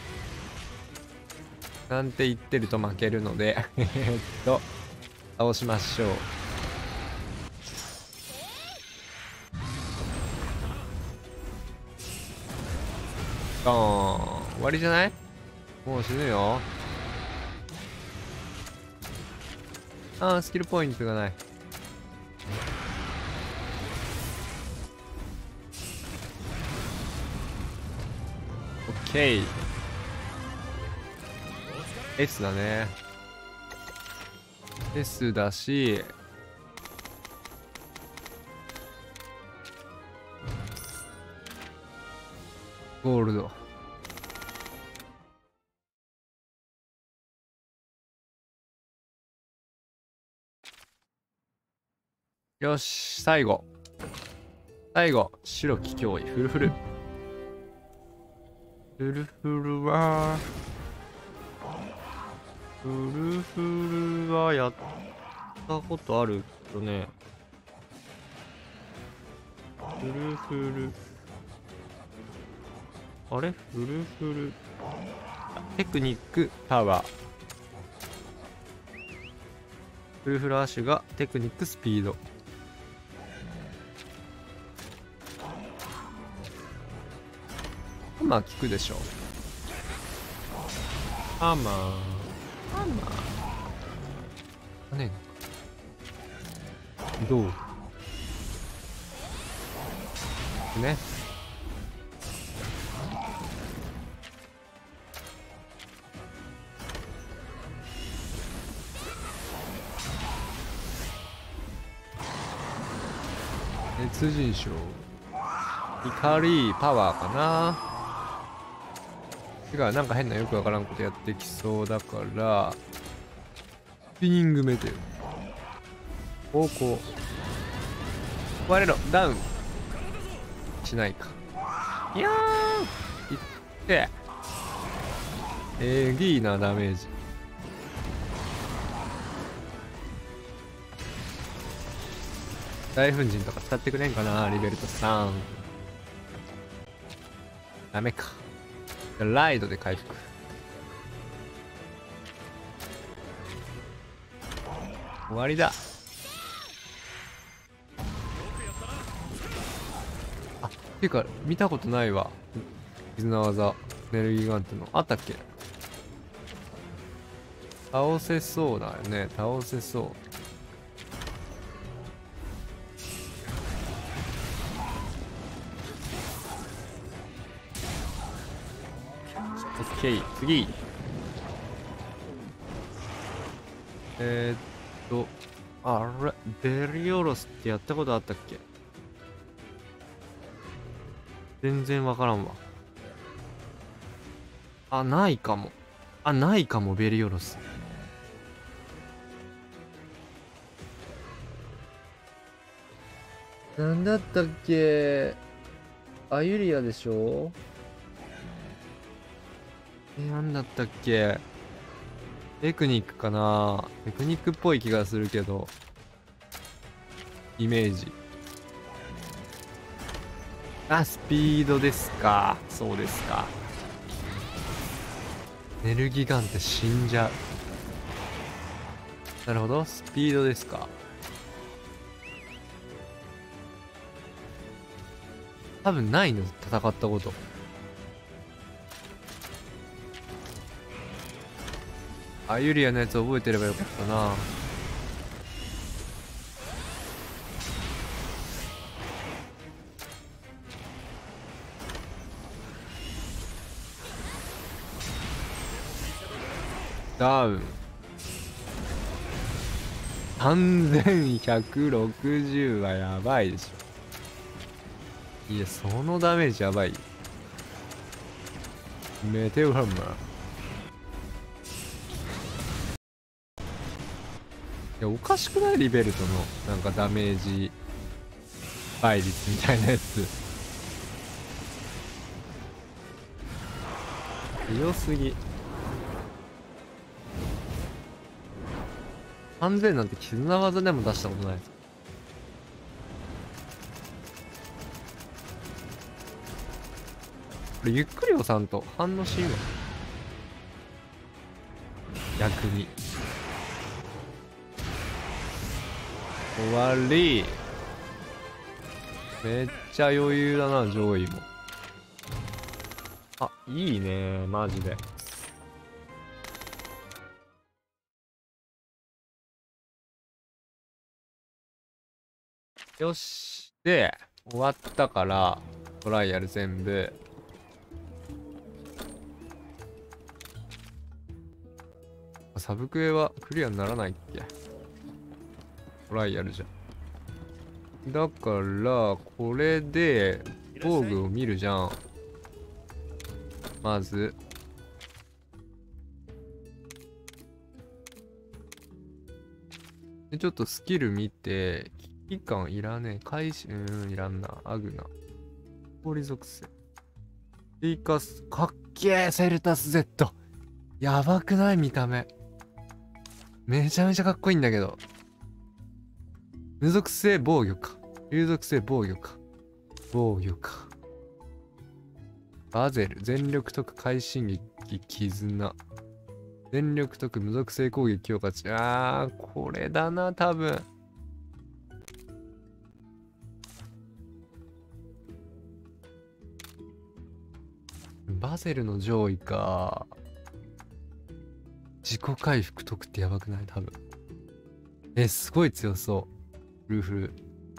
なんて言ってると負けるのでえっと倒しましょう。ドーン。終わりじゃない？もう死ぬよ。あー、スキルポイントがない。オッケー。 S だね。 S だし、ゴールド。よし、最後。最後、白き脅威、フルフル。フルフルは、フルフルはやったことあるよね。フルフル。あれフルフル。テクニック、パワー。フルフルアッシュがテクニック、スピード。ハンマー効くでしょ。ハンマー。ハンマー。ねえ。どうね。熱人称。怒り、パワーかな。違う、なんか変なよくわからんことやってきそうだから、スピニングメテル。方向。我ろ、ダウン。しないか。いやーいって。えぎーなダメージ。大粉塵とか使ってくれんかな、リベルトさん。ダメか。ライドで回復。終わりだ。あ、ていうか見たことないわ。絆技ネルギガンテのあったっけ。倒せそうだよね。倒せそう。オッケー、次。えー、っと、あれ、ベリオロスってやったことあったっけ。全然わからんわ。あ、ないかも。あ、ないかも、ベリオロス。なんだったっけ。アユリアでしょ。え、なんだったっけ。テクニックかな。テクニックっぽい気がするけど。イメージ。あ、スピードですか。そうですか。ネルギガンって死んじゃう。なるほど。スピードですか。多分ないの、戦ったこと。あ、ユリアのやつ覚えてればよかったな。ダウン。さんぜんひゃくろくじゅうはやばいでしょ。いや、そのダメージやばい。メテオハンマー。いや、おかしくない？リベルトのなんかダメージ倍率みたいなやつ。強すぎ。さんぜんなんて絆技でも出したことないです。 これゆっくり押さんと反応しんわ。逆に。終わり。めっちゃ余裕だな、上位も。あ、いいね、マジで。よし。で、終わったから、トライアル全部。サブクエはクリアにならないっけ？トライアルじゃん。だから、これで、防具を見るじゃん。まず。で、ちょっとスキル見て、危機感いらねえ。開始、うーん、いらんな。アグナ。氷属性。ティーカス、かっけえ、セルタス Z。やばくない見た目。めちゃめちゃかっこいいんだけど。無属性防御か。有属性防御か。防御か。バゼル、全力特快進撃、絆。全力特無属性攻撃強化値。あー、これだな、多分。バゼルの上位か。自己回復特ってやばくない？多分。え、すごい強そう。ルーフル。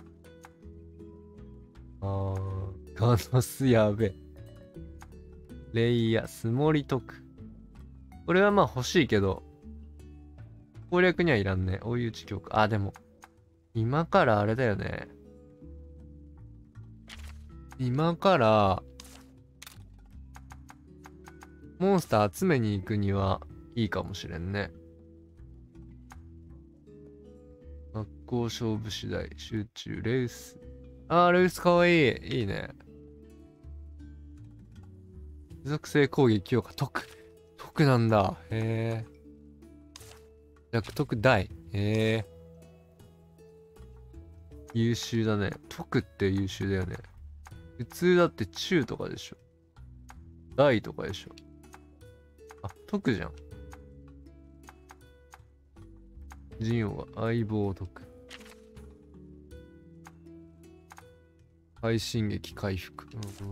あー、ガノスやべえ。レイヤー、スモリ特。これはまあ欲しいけど、攻略にはいらんね。追い打ち強化。あ、でも、今からあれだよね。今から、モンスター集めに行くにはいいかもしれんね。学校勝負次第、集中、レース。あー、レースかわいい。いいね。持続性攻撃強化、特。特なんだ。へえ。弱特大。へえ。優秀だね。特って優秀だよね。普通だって中とかでしょ。大とかでしょ。あ、特じゃん。ジンオは相棒特。快進撃回復。うん、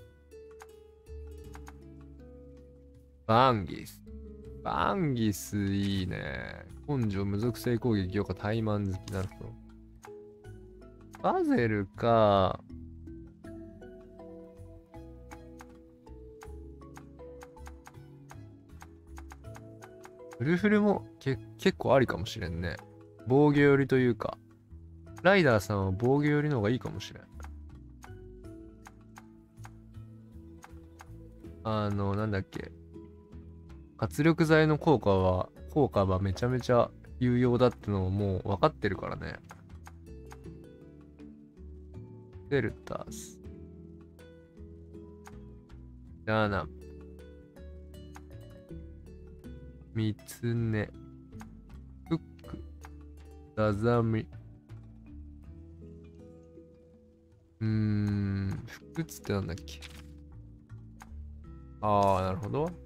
バンギス。バンギスいいね。根性無属性攻撃強化怠慢好きなるほど。バゼルか。フルフルもけ結構ありかもしれんね。防御寄りというか。ライダーさんは防御寄りの方がいいかもしれん。あの、なんだっけ。圧力剤の効果は、効果はめちゃめちゃ有用だってのをもう分かってるからね。デルタス。なな。ミツネ。フック。ザザミ。うーん。フックツってなんだっけ。ああ、なるほど。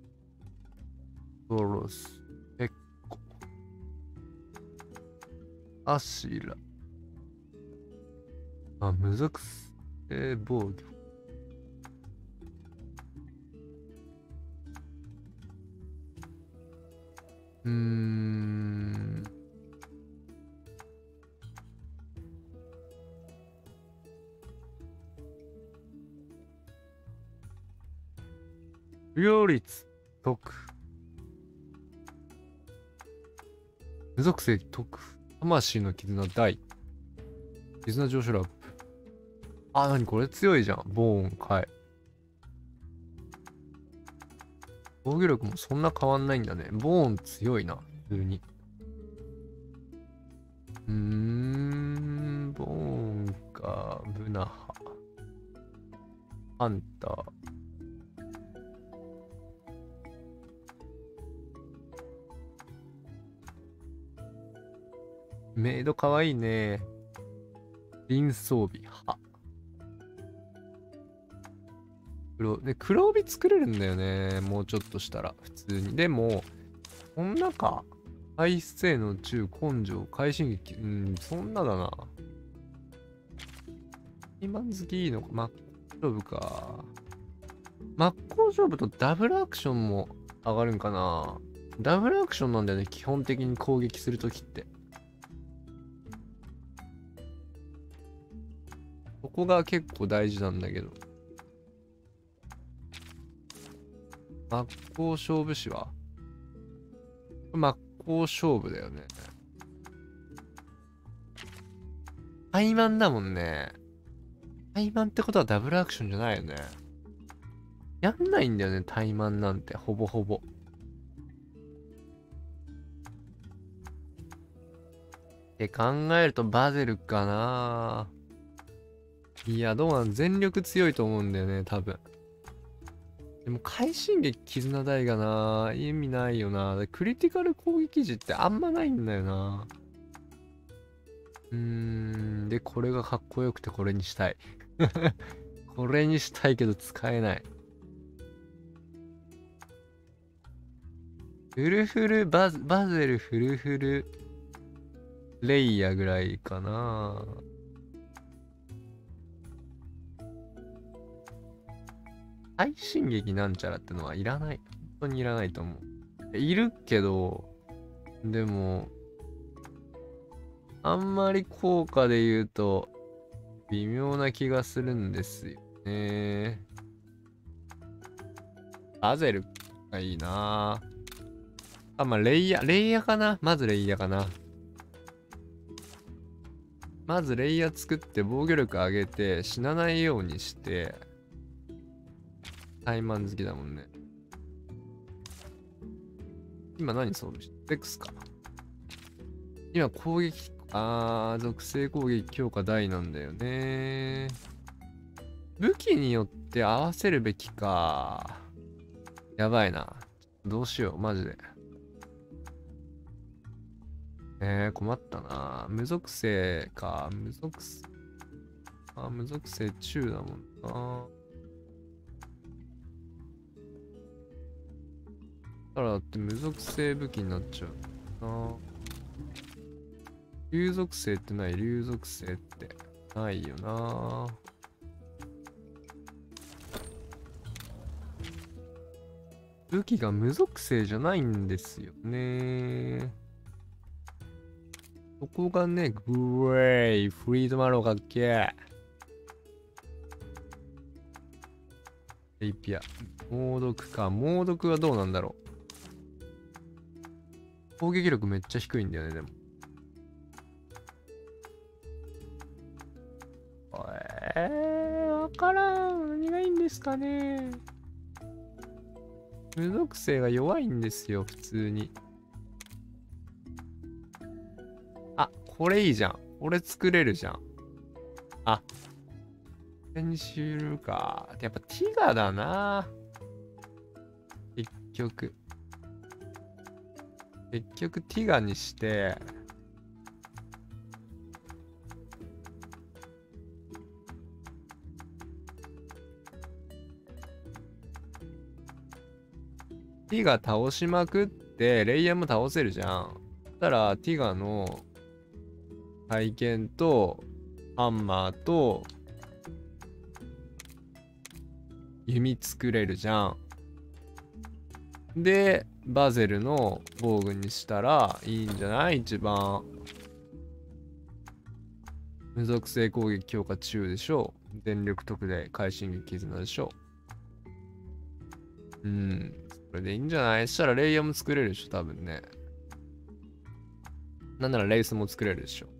ソロス。ペッコ。アシラ。あ、無属性防御。うーん。両率。特。無属性特。魂の絆大。絆上昇ラップ。あ、なにこれ強いじゃん。ボーン、かい。防御力もそんな変わんないんだね。ボーン強いな。普通に。うーん、ボーンか。ブナハ。ハンター。メイドかわいいね。臨装備。は。 黒、で、黒帯作れるんだよね。もうちょっとしたら、普通に。でも、こんなか。排出性の中、根性、快進撃。うん、そんなだな。今好きいいのか。真っ向勝負か。真っ向勝負とダブルアクションも上がるんかな。ダブルアクションなんだよね。基本的に攻撃するときって。ここが結構大事なんだけど。真っ向勝負師は真っ向勝負だよね。怠慢だもんね。怠慢ってことはダブルアクションじゃないよね。やんないんだよね、怠慢なんて、ほぼほぼ。って考えるとバゼルかな。いや、どうなん全力強いと思うんだよね、多分。でも、快進撃絆台がな、意味ないよな。クリティカル攻撃時ってあんまないんだよな。うーん、で、これがかっこよくてこれにしたい。これにしたいけど使えない。フルフルバズ、バゼルフルフルレイヤーぐらいかな。最新劇なんちゃらってのはいらない。本当にいらないと思う。いるけど、でも、あんまり効果で言うと、微妙な気がするんですよね。バゼルがいいな。あ、まあ、レイヤー、レイヤーかな。まずレイヤーかな。まずレイヤー作って防御力上げて死なないようにして、怠慢好きだもんね。今何装備して ?X か。今攻撃、あー、属性攻撃強化大なんだよね。武器によって合わせるべきか。やばいな。どうしよう、マジで。えー、困ったな。無属性か。無属性。あ、無属性中だもんな。だからだって無属性武器になっちゃうな。竜属性ってない？竜属性ってないよな。武器が無属性じゃないんですよね。そこがね、グレイ、フリードマローかっけー。エイピア。猛毒か。猛毒はどうなんだろう。攻撃力めっちゃ低いんだよね、でも。えー、わからん。何がいいんですかね。無属性が弱いんですよ、普通に。あ、これいいじゃん。これ作れるじゃん。あ、これにしるか。やっぱティガだな。結局。結局ティガにして、ティガ倒しまくって、レイヤーも倒せるじゃん。そしたら、ティガの体験と、ハンマーと、弓作れるじゃん。で、バゼルの防具にしたらいいんじゃない？一番。無属性攻撃強化中でしょう。全力特大快進撃絆でしょう。うん。これでいいんじゃない？そしたらレイヤーも作れるでしょ、多分ね。なんならレースも作れるでしょ。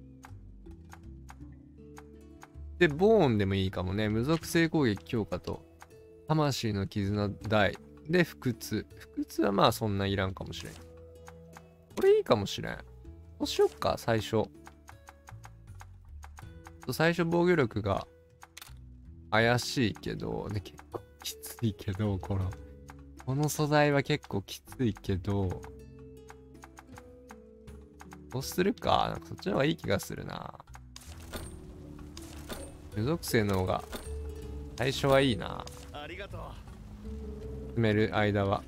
で、ボーンでもいいかもね。無属性攻撃強化と、魂の絆大。で、不屈。不屈はまあそんないらんかもしれん。これいいかもしれん。どうしよっか、最初。最初防御力が怪しいけど、で、結構きついけど、この、この素材は結構きついけど、どうするか。なんかそっちの方がいい気がするな。無属性の方が最初はいいな。 進める間は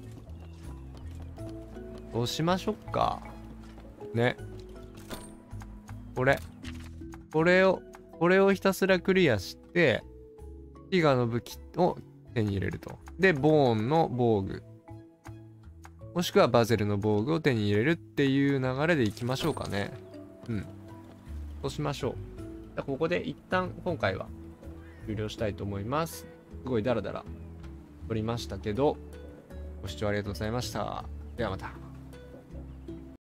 どうしましょうかね。これこれをこれをひたすらクリアしてティガの武器を手に入れると。でボーンの防具もしくはバゼルの防具を手に入れるっていう流れでいきましょうかね。うんそうしましょう。じゃあここで一旦今回は終了したいと思います。すごいダラダラ撮りましたけどご視聴ありがとうございました。ではまた。